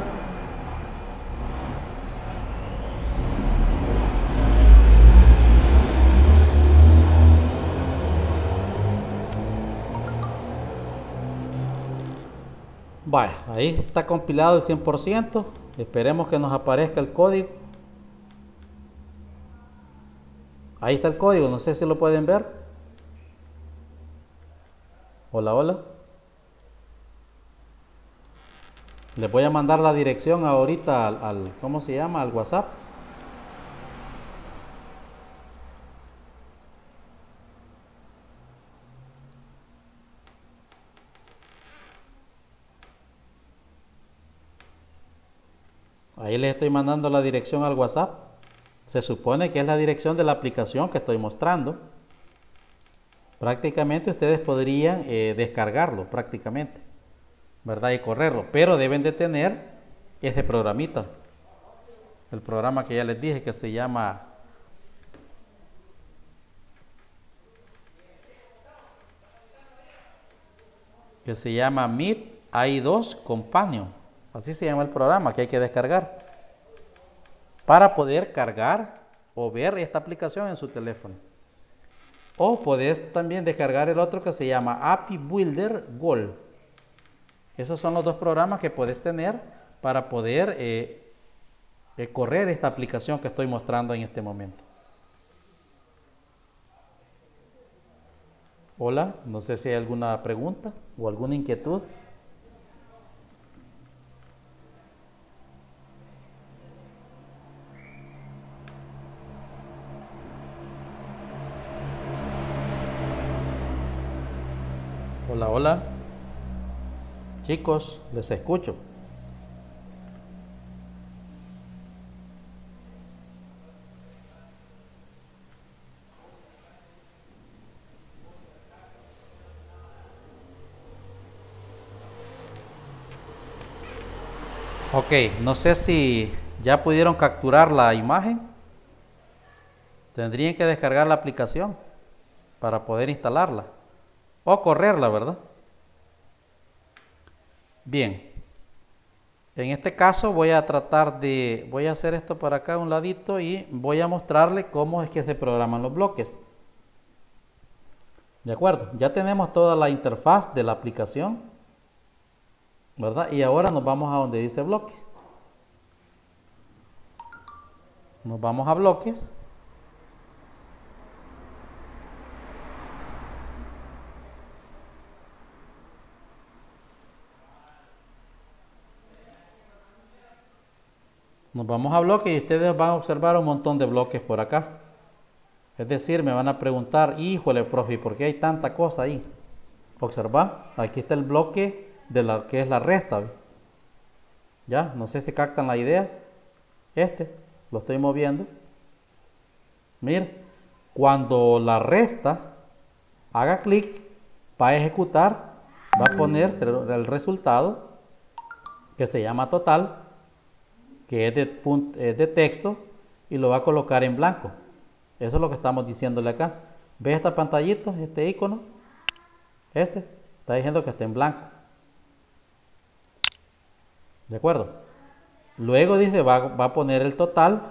Vaya, ahí está compilado el cien por ciento. Esperemos que nos aparezca el código. Ahí está el código, no sé si lo pueden ver. Hola, hola. Les voy a mandar la dirección ahorita al, al ¿cómo se llama? Al WhatsApp. Ahí les estoy mandando la dirección al WhatsApp. Se supone que es la dirección de la aplicación que estoy mostrando. Prácticamente ustedes podrían eh, descargarlo, prácticamente, ¿verdad? Y correrlo, pero deben de tener ese programita, el programa que ya les dije que se llama que se llama Meet A I dos Companion. Así se llama el programa que hay que descargar para poder cargar o ver esta aplicación en su teléfono. O podés también descargar el otro que se llama A P I Builder Goal. Esos son los dos programas que puedes tener para poder eh, eh, correr esta aplicación que estoy mostrando en este momento. Hola, no sé si hay alguna pregunta o alguna inquietud. Hola, hola. Chicos, les escucho. Ok, no sé si ya pudieron capturar la imagen. Tendrían que descargar la aplicación para poder instalarla o correrla, ¿verdad? Bien, en este caso voy a tratar de, voy a hacer esto por acá a un ladito y voy a mostrarle cómo es que se programan los bloques. De acuerdo, ya tenemos toda la interfaz de la aplicación, ¿verdad? Y ahora nos vamos a donde dice bloque. Nos vamos a bloques. Nos vamos a bloques y ustedes van a observar un montón de bloques por acá. Es decir, me van a preguntar, híjole, profe, ¿por qué hay tanta cosa ahí? Observa, aquí está el bloque de lo que es la resta. ¿Ve? Ya, no sé si captan la idea. Este, lo estoy moviendo. Mire, cuando la resta haga clic, va a ejecutar, va a poner el, el resultado que se llama total, que es de, punto, es de texto, y lo va a colocar en blanco. Eso es lo que estamos diciéndole acá. ¿Ve esta pantallita, este icono? Este está diciendo que está en blanco. ¿De acuerdo? Luego dice, va, va a poner el total,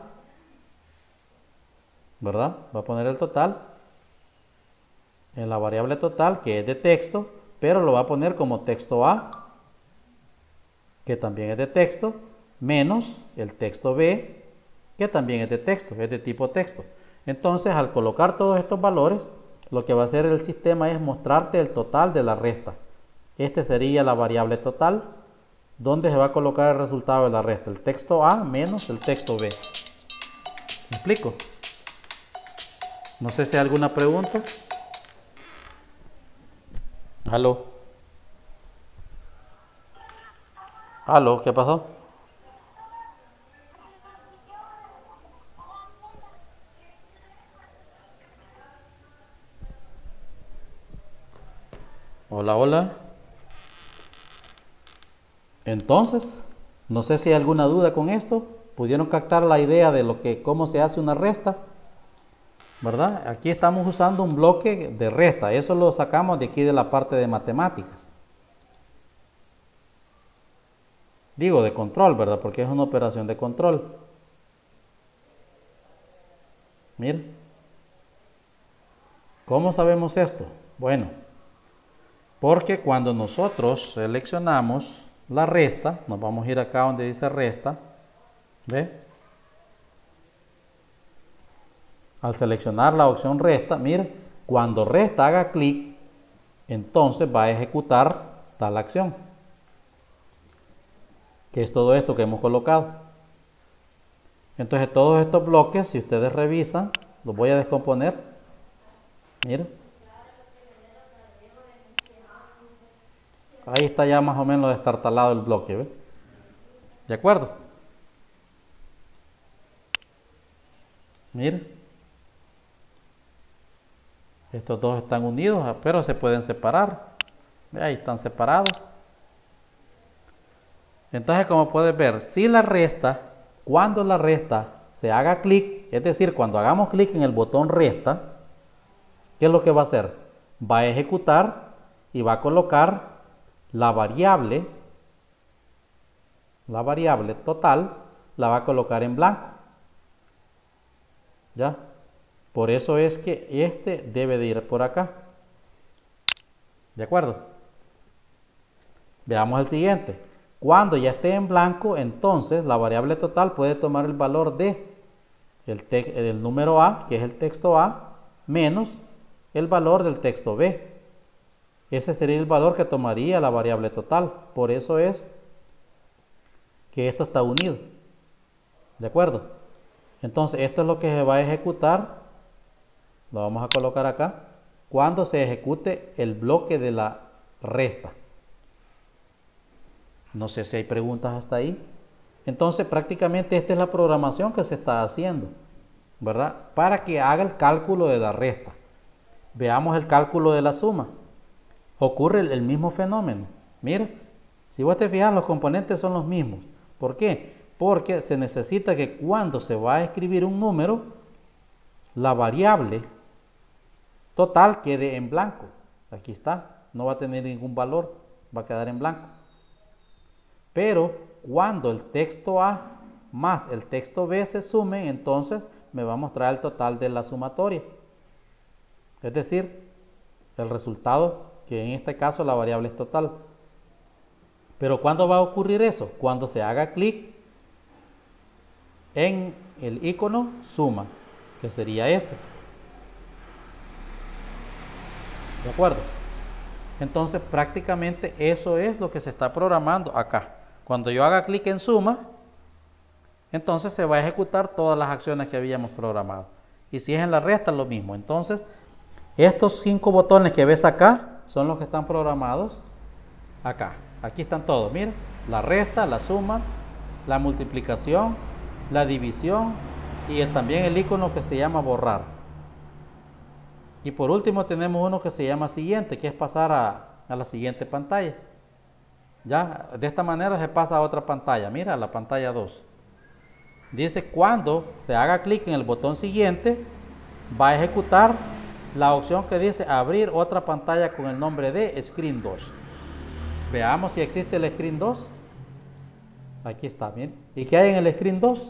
¿verdad? Va a poner el total en la variable total, que es de texto, pero lo va a poner como texto A, que también es de texto, menos el texto B, que también es de texto, es de tipo texto. Entonces, al colocar todos estos valores, lo que va a hacer el sistema es mostrarte el total de la resta. Este sería la variable total, donde se va a colocar el resultado de la resta, el texto A menos el texto B. ¿Me explico? No sé si hay alguna pregunta. ¿Aló? ¿Aló? ¿Qué pasó? Hola, hola. Entonces, no sé si hay alguna duda con esto. ¿Pudieron captar la idea de lo que, cómo se hace una resta? ¿Verdad? Aquí estamos usando un bloque de resta. Eso lo sacamos de aquí de la parte de matemáticas. Digo de control, ¿verdad? Porque es una operación de control. Miren. ¿Cómo sabemos esto? Bueno, porque cuando nosotros seleccionamos la resta, nos vamos a ir acá donde dice resta, ¿ve? Al seleccionar la opción resta, mire, cuando resta haga clic, entonces va a ejecutar tal acción, que es todo esto que hemos colocado. Entonces todos estos bloques, si ustedes revisan, los voy a descomponer. Mire. Ahí está ya más o menos destartalado el bloque, ¿ve? ¿De acuerdo? Miren. Estos dos están unidos, pero se pueden separar. Ahí están separados. Entonces, como puedes ver, si la resta, cuando la resta se haga clic, es decir, cuando hagamos clic en el botón resta, ¿qué es lo que va a hacer? Va a ejecutar y va a colocar la variable, la variable total, la va a colocar en blanco. ¿Ya? Por eso es que este debe de ir por acá. ¿De acuerdo? Veamos el siguiente. Cuando ya esté en blanco, entonces la variable total puede tomar el valor de el, el número A, que es el texto A, menos el valor del texto B. Ese sería el valor que tomaría la variable total. Por eso es que esto está unido. ¿De acuerdo? Entonces, esto es lo que se va a ejecutar. Lo vamos a colocar acá. Cuando se ejecute el bloque de la resta. No sé si hay preguntas hasta ahí. Entonces, prácticamente esta es la programación que se está haciendo, ¿verdad? Para que haga el cálculo de la resta. Veamos el cálculo de la suma. Ocurre el, el mismo fenómeno. Mira, si vos te fijas, los componentes son los mismos. ¿Por qué? Porque se necesita que cuando se va a escribir un número, la variable total quede en blanco. Aquí está, no va a tener ningún valor, va a quedar en blanco. Pero cuando el texto A más el texto B se sumen, entonces me va a mostrar el total de la sumatoria. Es decir, el resultado, que en este caso la variable es total. Pero ¿cuándo va a ocurrir eso? Cuando se haga clic en el icono suma, que sería este. ¿De acuerdo? Entonces prácticamente eso es lo que se está programando acá. Cuando yo haga clic en suma, entonces se va a ejecutar todas las acciones que habíamos programado. Y si es en la resta, lo mismo. Entonces, estos cinco botones que ves acá son los que están programados acá. Aquí están todos, mira. La resta, la suma, la multiplicación, la división y el, también el icono que se llama borrar. Y por último tenemos uno que se llama siguiente, que es pasar a, a la siguiente pantalla. Ya, de esta manera se pasa a otra pantalla. Mira, la pantalla dos. Dice cuando se haga clic en el botón siguiente, va a ejecutar la opción que dice abrir otra pantalla con el nombre de Screen dos. Veamos si existe el Screen dos. Aquí está, bien. ¿Y qué hay en el Screen dos?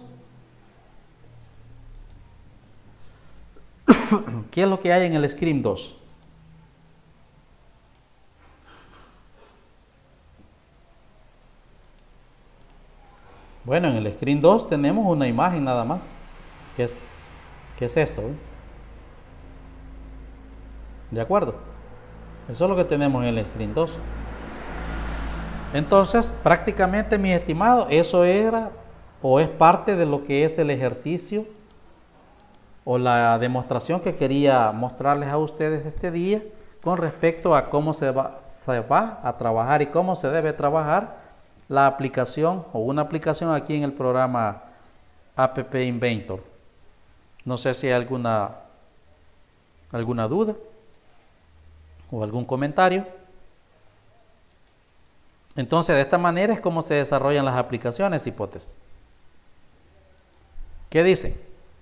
¿Qué es lo que hay en el Screen dos? Bueno, en el Screen dos tenemos una imagen nada más, que es, que es esto, ¿eh? ¿De acuerdo? Eso es lo que tenemos en el Screen dos. Entonces, prácticamente, mis estimados, eso era o es parte de lo que es el ejercicio o la demostración que quería mostrarles a ustedes este día con respecto a cómo se va, se va a trabajar y cómo se debe trabajar la aplicación o una aplicación aquí en el programa App Inventor. No sé si hay alguna, alguna duda o algún comentario. Entonces, de esta manera es como se desarrollan las aplicaciones, hipótesis. ¿Qué dicen?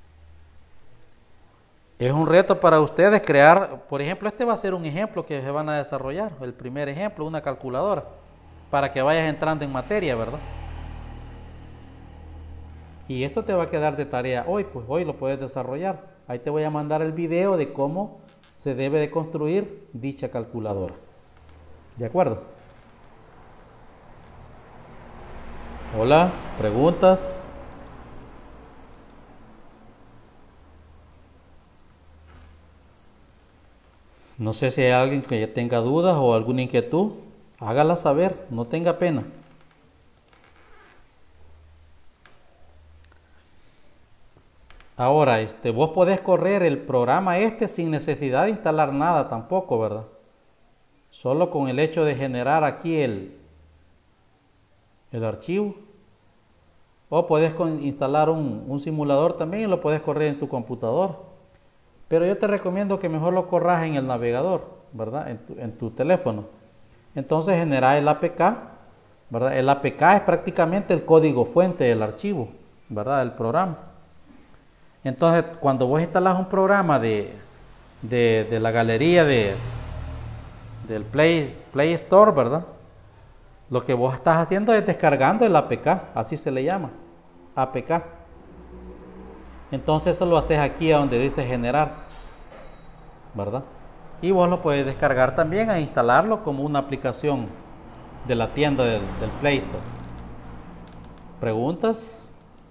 Es un reto para ustedes crear, por ejemplo, este va a ser un ejemplo que se van a desarrollar, el primer ejemplo, una calculadora, para que vayas entrando en materia, ¿verdad? Y esto te va a quedar de tarea hoy, pues hoy lo puedes desarrollar. Ahí te voy a mandar el video de cómo se debe de construir dicha calculadora. ¿De acuerdo? Hola, preguntas. No sé si hay alguien que ya tenga dudas o alguna inquietud. Hágala saber, no tenga pena. Ahora, este, vos podés correr el programa este sin necesidad de instalar nada tampoco, ¿verdad? Solo con el hecho de generar aquí el, el archivo. O puedes instalar un, un simulador también y lo puedes correr en tu computador. Pero yo te recomiendo que mejor lo corras en el navegador, ¿verdad? En tu, en tu teléfono. Entonces genera el A P K, ¿verdad? El A P K es prácticamente el código fuente del archivo, ¿verdad? Del programa. Entonces, cuando vos instalas un programa de, de, de la galería de, del Play, Play Store, ¿verdad? Lo que vos estás haciendo es descargando el A P K, así se le llama, A P K. Entonces eso lo haces aquí a donde dice generar, ¿verdad? Y vos lo puedes descargar también e instalarlo como una aplicación de la tienda del, del Play Store. ¿Preguntas?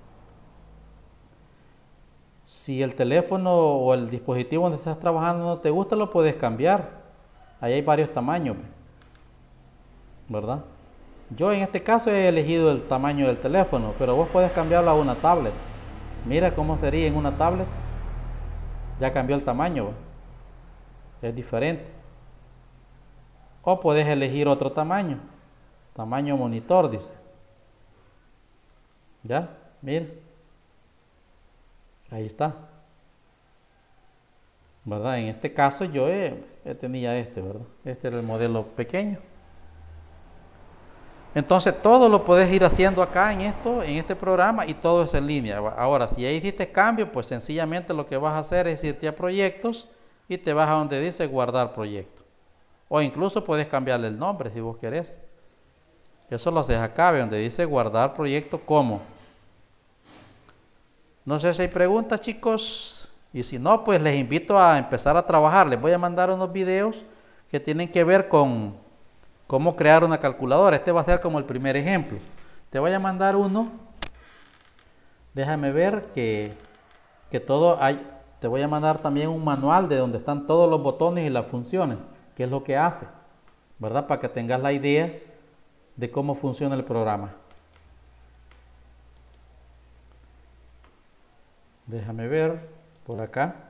Si el teléfono o el dispositivo donde estás trabajando no te gusta, lo puedes cambiar. Ahí hay varios tamaños, ¿verdad? Yo en este caso he elegido el tamaño del teléfono, pero vos puedes cambiarlo a una tablet. Mira cómo sería en una tablet. Ya cambió el tamaño, ¿verdad? Es diferente. O puedes elegir otro tamaño. Tamaño monitor, dice. ¿Ya? Mira. Ahí está. ¿Verdad? En este caso yo he, he tenía este, ¿verdad? Este era el modelo pequeño. Entonces todo lo puedes ir haciendo acá en esto, en este programa, y todo es en línea. Ahora, si ya hiciste cambio, pues sencillamente lo que vas a hacer es irte a proyectos y te vas a donde dice guardar proyecto. O incluso puedes cambiarle el nombre si vos querés. Eso lo haces acá, donde dice guardar proyecto como. No sé si hay preguntas, chicos. Y si no, pues les invito a empezar a trabajar. Les voy a mandar unos videos que tienen que ver con cómo crear una calculadora. Este va a ser como el primer ejemplo. Te voy a mandar uno Déjame ver que, que todo hay. Te voy a mandar también un manual de donde están todos los botones y las funciones, qué es lo que hace, ¿verdad? Para que tengas la idea de cómo funciona el programa. Déjame ver por acá.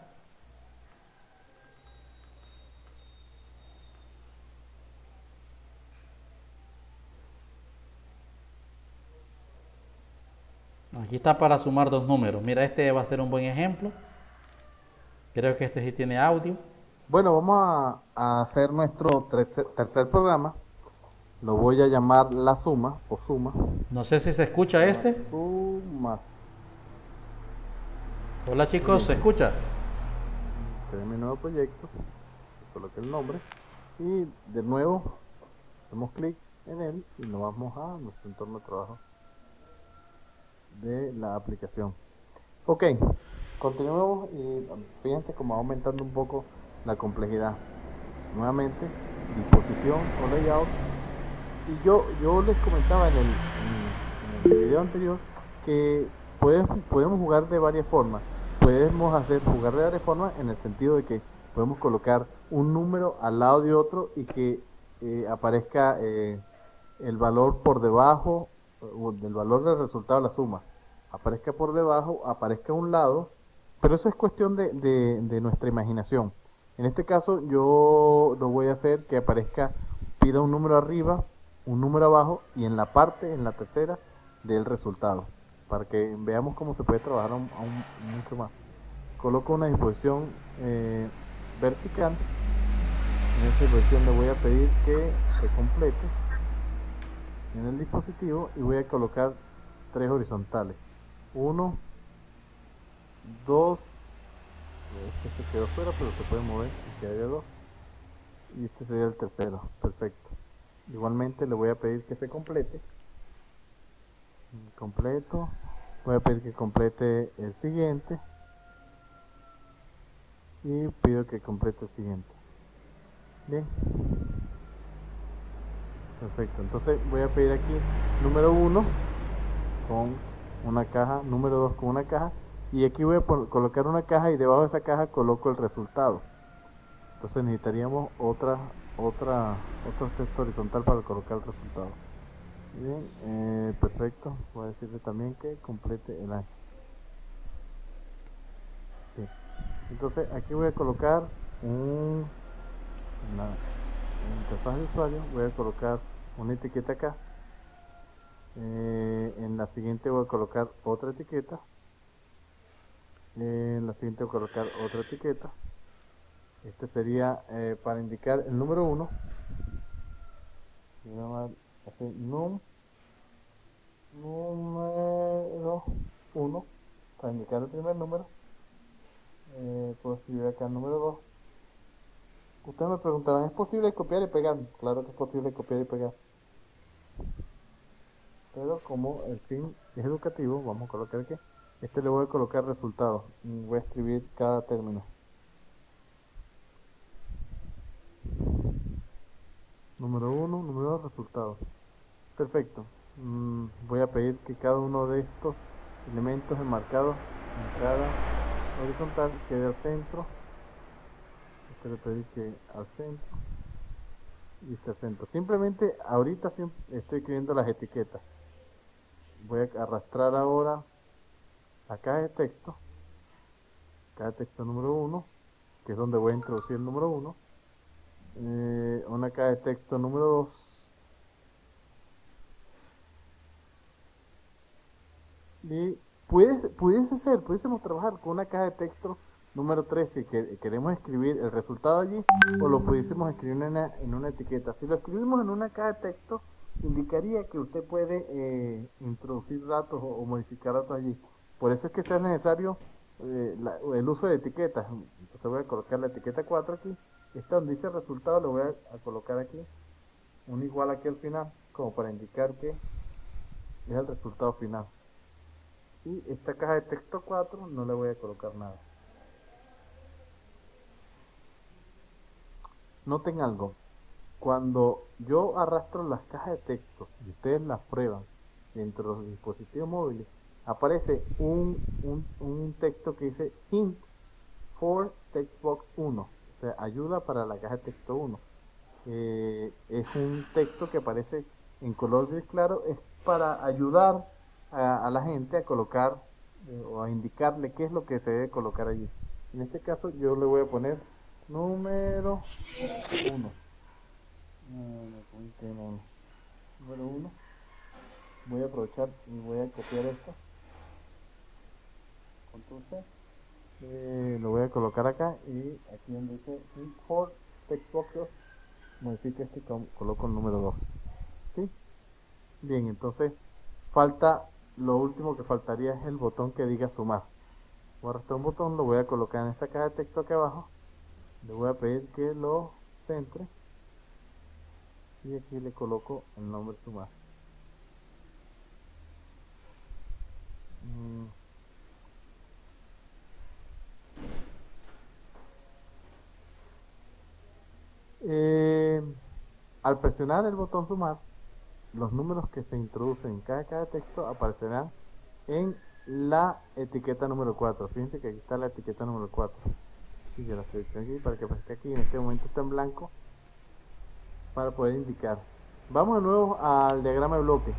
Aquí está para sumar dos números. Mira, este va a ser un buen ejemplo. Creo que este sí tiene audio. Bueno, vamos a, a hacer nuestro tercer, tercer programa. Lo voy a llamar la suma o suma. No sé si se escucha este. Sumas. Hola chicos, ¿se escucha? Creé mi nuevo proyecto. Coloqué el nombre. Y de nuevo, hacemos clic en él y nos vamos a nuestro entorno de trabajo de la aplicación. Ok, continuemos y fíjense cómo va aumentando un poco la complejidad. Nuevamente, disposición o layout. Y yo, yo les comentaba en el, en, en el video anterior que podemos, podemos jugar de varias formas. Podemos hacer jugar de varias formas en el sentido de que podemos colocar un número al lado de otro y que eh, aparezca eh, el valor por debajo del valor del resultado de la suma. Aparezca por debajo, aparezca a un lado, pero eso es cuestión de, de, de nuestra imaginación. En este caso yo lo voy a hacer que aparezca, pida un número arriba, un número abajo y en la parte, en la tercera, del resultado, para que veamos cómo se puede trabajar aún, aún mucho más. Coloco una disposición eh, vertical. En esta disposición le voy a pedir que se complete en el dispositivo y voy a colocar tres horizontales. Uno, dos, este se quedó fuera pero se puede mover y quedaría dos. Y este sería el tercero, perfecto. Igualmente le voy a pedir que se complete. Completo. Voy a pedir que complete el siguiente. Y pido que complete el siguiente. Bien. Perfecto. Entonces voy a pedir aquí número uno con una caja, número dos con una caja. Y aquí voy a colocar una caja y debajo de esa caja coloco el resultado. Entonces necesitaríamos otra, otra, otro texto horizontal para colocar el resultado. Bien, eh, perfecto. Voy a decirle también que complete el año. Bien. Entonces aquí voy a colocar un, una interfaz de usuario. Voy a colocar una etiqueta acá. Eh, en la siguiente voy a colocar otra etiqueta. Eh, en la siguiente voy a colocar otra etiqueta. Este sería eh, para indicar el número uno. Voy a llamar así, num, número uno, para indicar el primer número. Eh, puedo escribir acá el número dos. Ustedes me preguntarán, ¿es posible copiar y pegar? Claro que es posible copiar y pegar. Pero como el fin es educativo, vamos a colocar aquí. Este le voy a colocar resultados. Voy a escribir cada término. Número uno, número dos, resultados. Perfecto. Mm, voy a pedir que cada uno de estos elementos enmarcados en cada horizontal quede al centro. Este le pedí que al centro. Y este al centro. Simplemente ahorita estoy escribiendo las etiquetas. Voy a arrastrar ahora la caja de texto. Caja de texto número uno, que es donde voy a introducir el número uno. Eh, una caja de texto número dos. Y pudiese, pudiese ser, pudiésemos trabajar con una caja de texto número tres si que, queremos escribir el resultado allí, o lo pudiésemos escribir en una, en una etiqueta. Si lo escribimos en una caja de texto, indicaría que usted puede eh, introducir datos o, o modificar datos allí. Por eso es que sea necesario eh, la, el uso de etiquetas. Entonces voy a colocar la etiqueta cuatro aquí. Esta donde dice resultado lo voy a, a colocar aquí, un igual aquí al final, como para indicar que es el resultado final. Y esta caja de texto cuatro no le voy a colocar nada. Noten algo, cuando yo arrastro las cajas de texto y ustedes las prueban dentro de los dispositivos móviles, aparece un, un, un texto que dice hint for textbox uno, o sea, ayuda para la caja de texto uno. Eh, es un texto que aparece en color gris claro, es para ayudar a, a la gente a colocar eh, o a indicarle qué es lo que se debe colocar allí. En este caso yo le voy a poner número uno. Número uno. Voy a aprovechar y voy a copiar esto. Control C. Eh, lo voy a colocar acá y aquí donde dice import textbox dos, modifico este y coloco el número dos. ¿Sí? Bien, entonces falta, lo último que faltaría es el botón que diga sumar. Voy a arrastrar un botón, lo voy a colocar en esta caja de texto aquí abajo. Le voy a pedir que lo centre y aquí le coloco el nombre sumar. Mm. Eh, al presionar el botón sumar, los números que se introducen en cada caja de texto aparecerán en la etiqueta número cuatro. Fíjense que aquí está la etiqueta número cuatro. Y yo la selecciono aquí para que aparezca aquí. En este momento está en blanco para poder indicar. Vamos de nuevo al diagrama de bloque.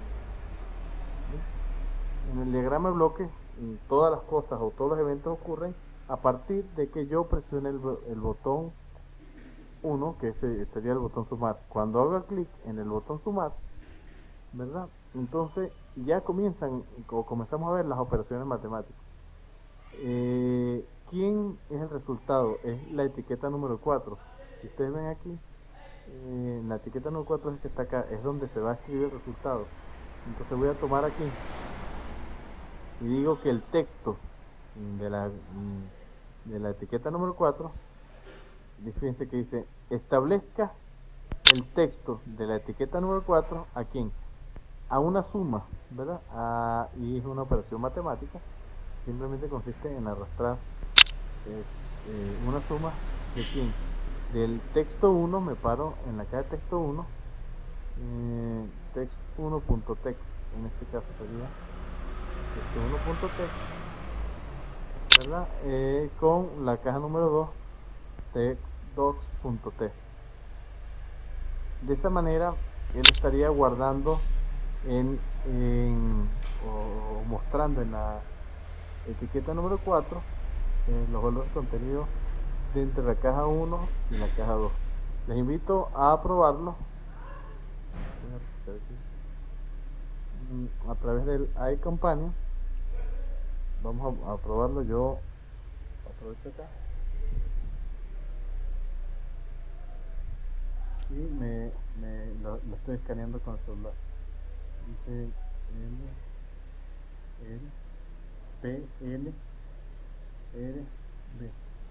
En el diagrama de bloque, todas las cosas o todos los eventos ocurren a partir de que yo presione el, el botón uno, que ese sería el botón sumar. Cuando haga clic en el botón sumar, ¿verdad? Entonces ya comienzan o comenzamos a ver las operaciones matemáticas. Eh, ¿Quién es el resultado? Es la etiqueta número cuatro. Si ustedes ven aquí, eh, la etiqueta número cuatro es que está acá, es donde se va a escribir el resultado. Entonces voy a tomar aquí y digo que el texto de la, de la etiqueta número cuatro, fíjense que dice establezca el texto de la etiqueta número cuatro a quién, a una suma, ¿verdad? A, y es una operación matemática, simplemente consiste en arrastrar es, eh, una suma de quién, del texto uno, me paro en la caja de texto uno, eh, text uno.text, en este caso sería texto uno.text, ¿verdad? Eh, con la caja número dos, textdocs.text. De esa manera él estaría guardando en, en o mostrando en la etiqueta número cuatro eh, los valores contenidos de entre la caja uno y la caja dos. Les invito a probarlo a través del iCompanion. Vamos a, a probarlo. Yo aprovecho acá y me, me lo, lo estoy escaneando con el celular. Dice L, L, P, L, R, B.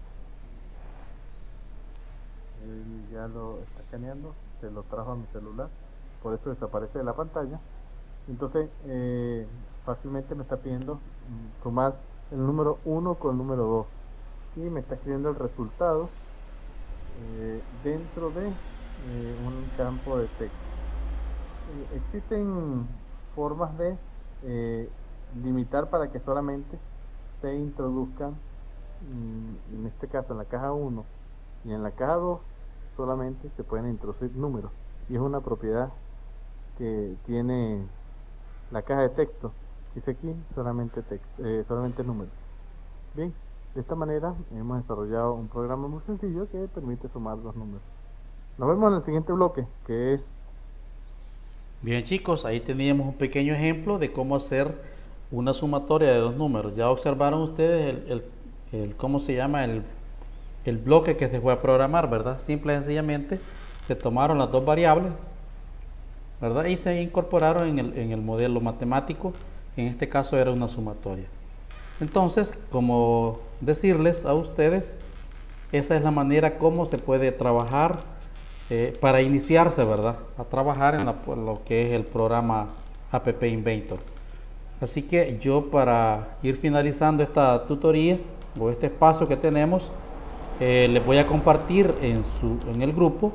Él ya lo está escaneando, se lo trajo a mi celular, por eso desaparece de la pantalla. Entonces eh, fácilmente me está pidiendo mm, tomar el número uno con el número dos y me está escribiendo el resultado eh, dentro de eh, un campo de texto. Eh, existen formas de eh, limitar para que solamente se introduzcan, mm, en este caso en la caja uno y en la caja dos solamente se pueden introducir números, y es una propiedad que tiene la caja de texto. Dice aquí solamente texto, eh, solamente números. Bien, de esta manera hemos desarrollado un programa muy sencillo que permite sumar los números. Nos vemos en el siguiente bloque, que es... Bien, chicos, ahí teníamos un pequeño ejemplo de cómo hacer una sumatoria de dos números. Ya observaron ustedes el, el, el cómo se llama el, el bloque que se fue a programar, ¿verdad? Simple y sencillamente se tomaron las dos variables, ¿verdad? Y se incorporaron en el, en el modelo matemático. En este caso era una sumatoria. Entonces, como decirles a ustedes, esa es la manera como se puede trabajar eh, para iniciarse, ¿verdad? A trabajar en la, lo que es el programa App Inventor. Así que yo, para ir finalizando esta tutoría o este espacio que tenemos, eh, les voy a compartir en, su, en el grupo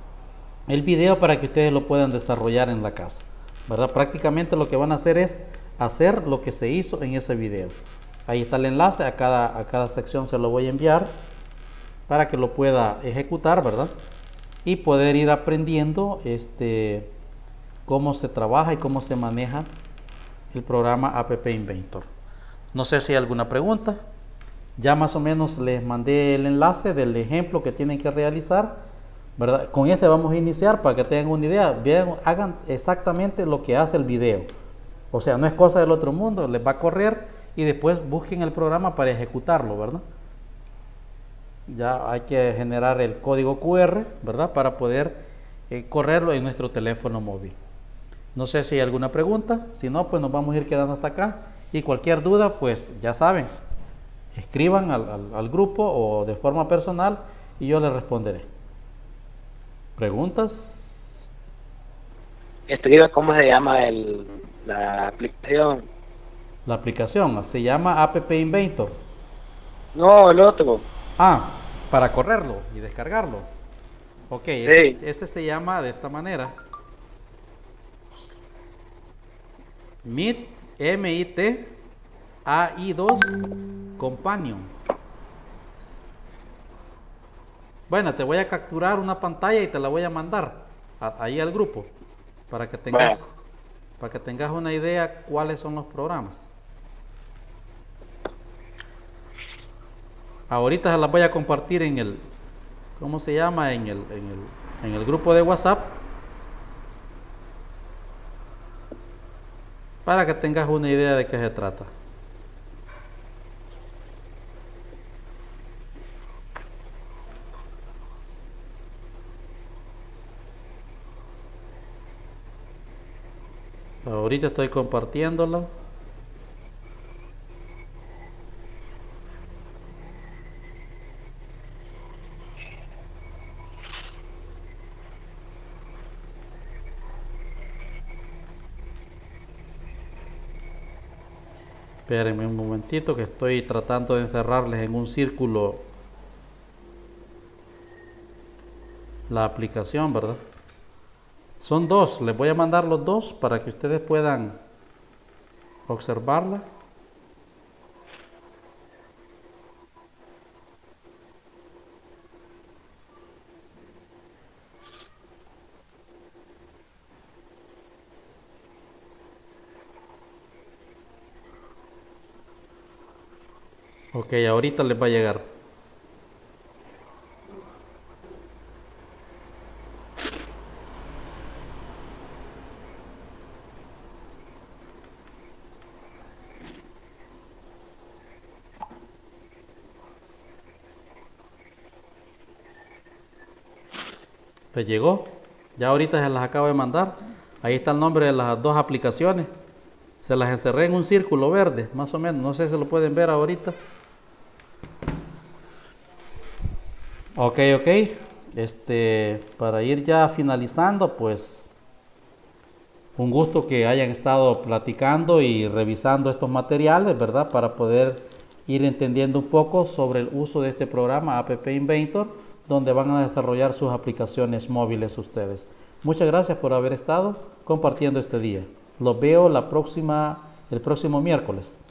el video para que ustedes lo puedan desarrollar en la casa, ¿verdad? Prácticamente lo que van a hacer es hacer lo que se hizo en ese video. Ahí está el enlace, a cada, a cada sección se lo voy a enviar para que lo pueda ejecutar, ¿verdad? Y poder ir aprendiendo este, cómo se trabaja y cómo se maneja el programa App Inventor. No sé si hay alguna pregunta. Ya más o menos les mandé el enlace del ejemplo que tienen que realizar, ¿verdad? Con este vamos a iniciar para que tengan una idea. Vean, hagan exactamente lo que hace el video. O sea, no es cosa del otro mundo, les va a correr y después busquen el programa para ejecutarlo, ¿verdad? Ya hay que generar el código Q R, ¿verdad? Para poder eh, correrlo en nuestro teléfono móvil. No sé si hay alguna pregunta, si no, pues nos vamos a ir quedando hasta acá. Y cualquier duda, pues ya saben, escriban al, al, al grupo o de forma personal y yo les responderé. ¿Preguntas? Escriba cómo se llama el, la aplicación. La aplicación se llama App Inventor. No, el otro. Ah, para correrlo y descargarlo. Ok, Sí. ese, ese se llama de esta manera. Meet, M I T, A I dos, Companion. Bueno, te voy a capturar una pantalla y te la voy a mandar a, ahí al grupo para que tengas, Bueno. para que tengas una idea cuáles son los programas. Ahorita se las voy a compartir en el, ¿cómo se llama? En el, en el, en el grupo de WhatsApp para que tengas una idea de qué se trata. Ahorita estoy compartiéndola. Espérenme un momentito que estoy tratando de encerrarles en un círculo la aplicación, ¿verdad? Son dos, les voy a mandar los dos para que ustedes puedan observarla. Ok, ahorita les va a llegar. ¿Les llegó? Ya ahorita se las acabo de mandar. Ahí está el nombre de las dos aplicaciones. Se las encerré en un círculo verde, más o menos. No sé si lo pueden ver ahorita. Ok, ok. Este, para ir ya finalizando, pues un gusto que hayan estado platicando y revisando estos materiales, ¿verdad? Para poder ir entendiendo un poco sobre el uso de este programa App Inventor, donde van a desarrollar sus aplicaciones móviles ustedes. Muchas gracias por haber estado compartiendo este día. Los veo la próxima, el próximo miércoles.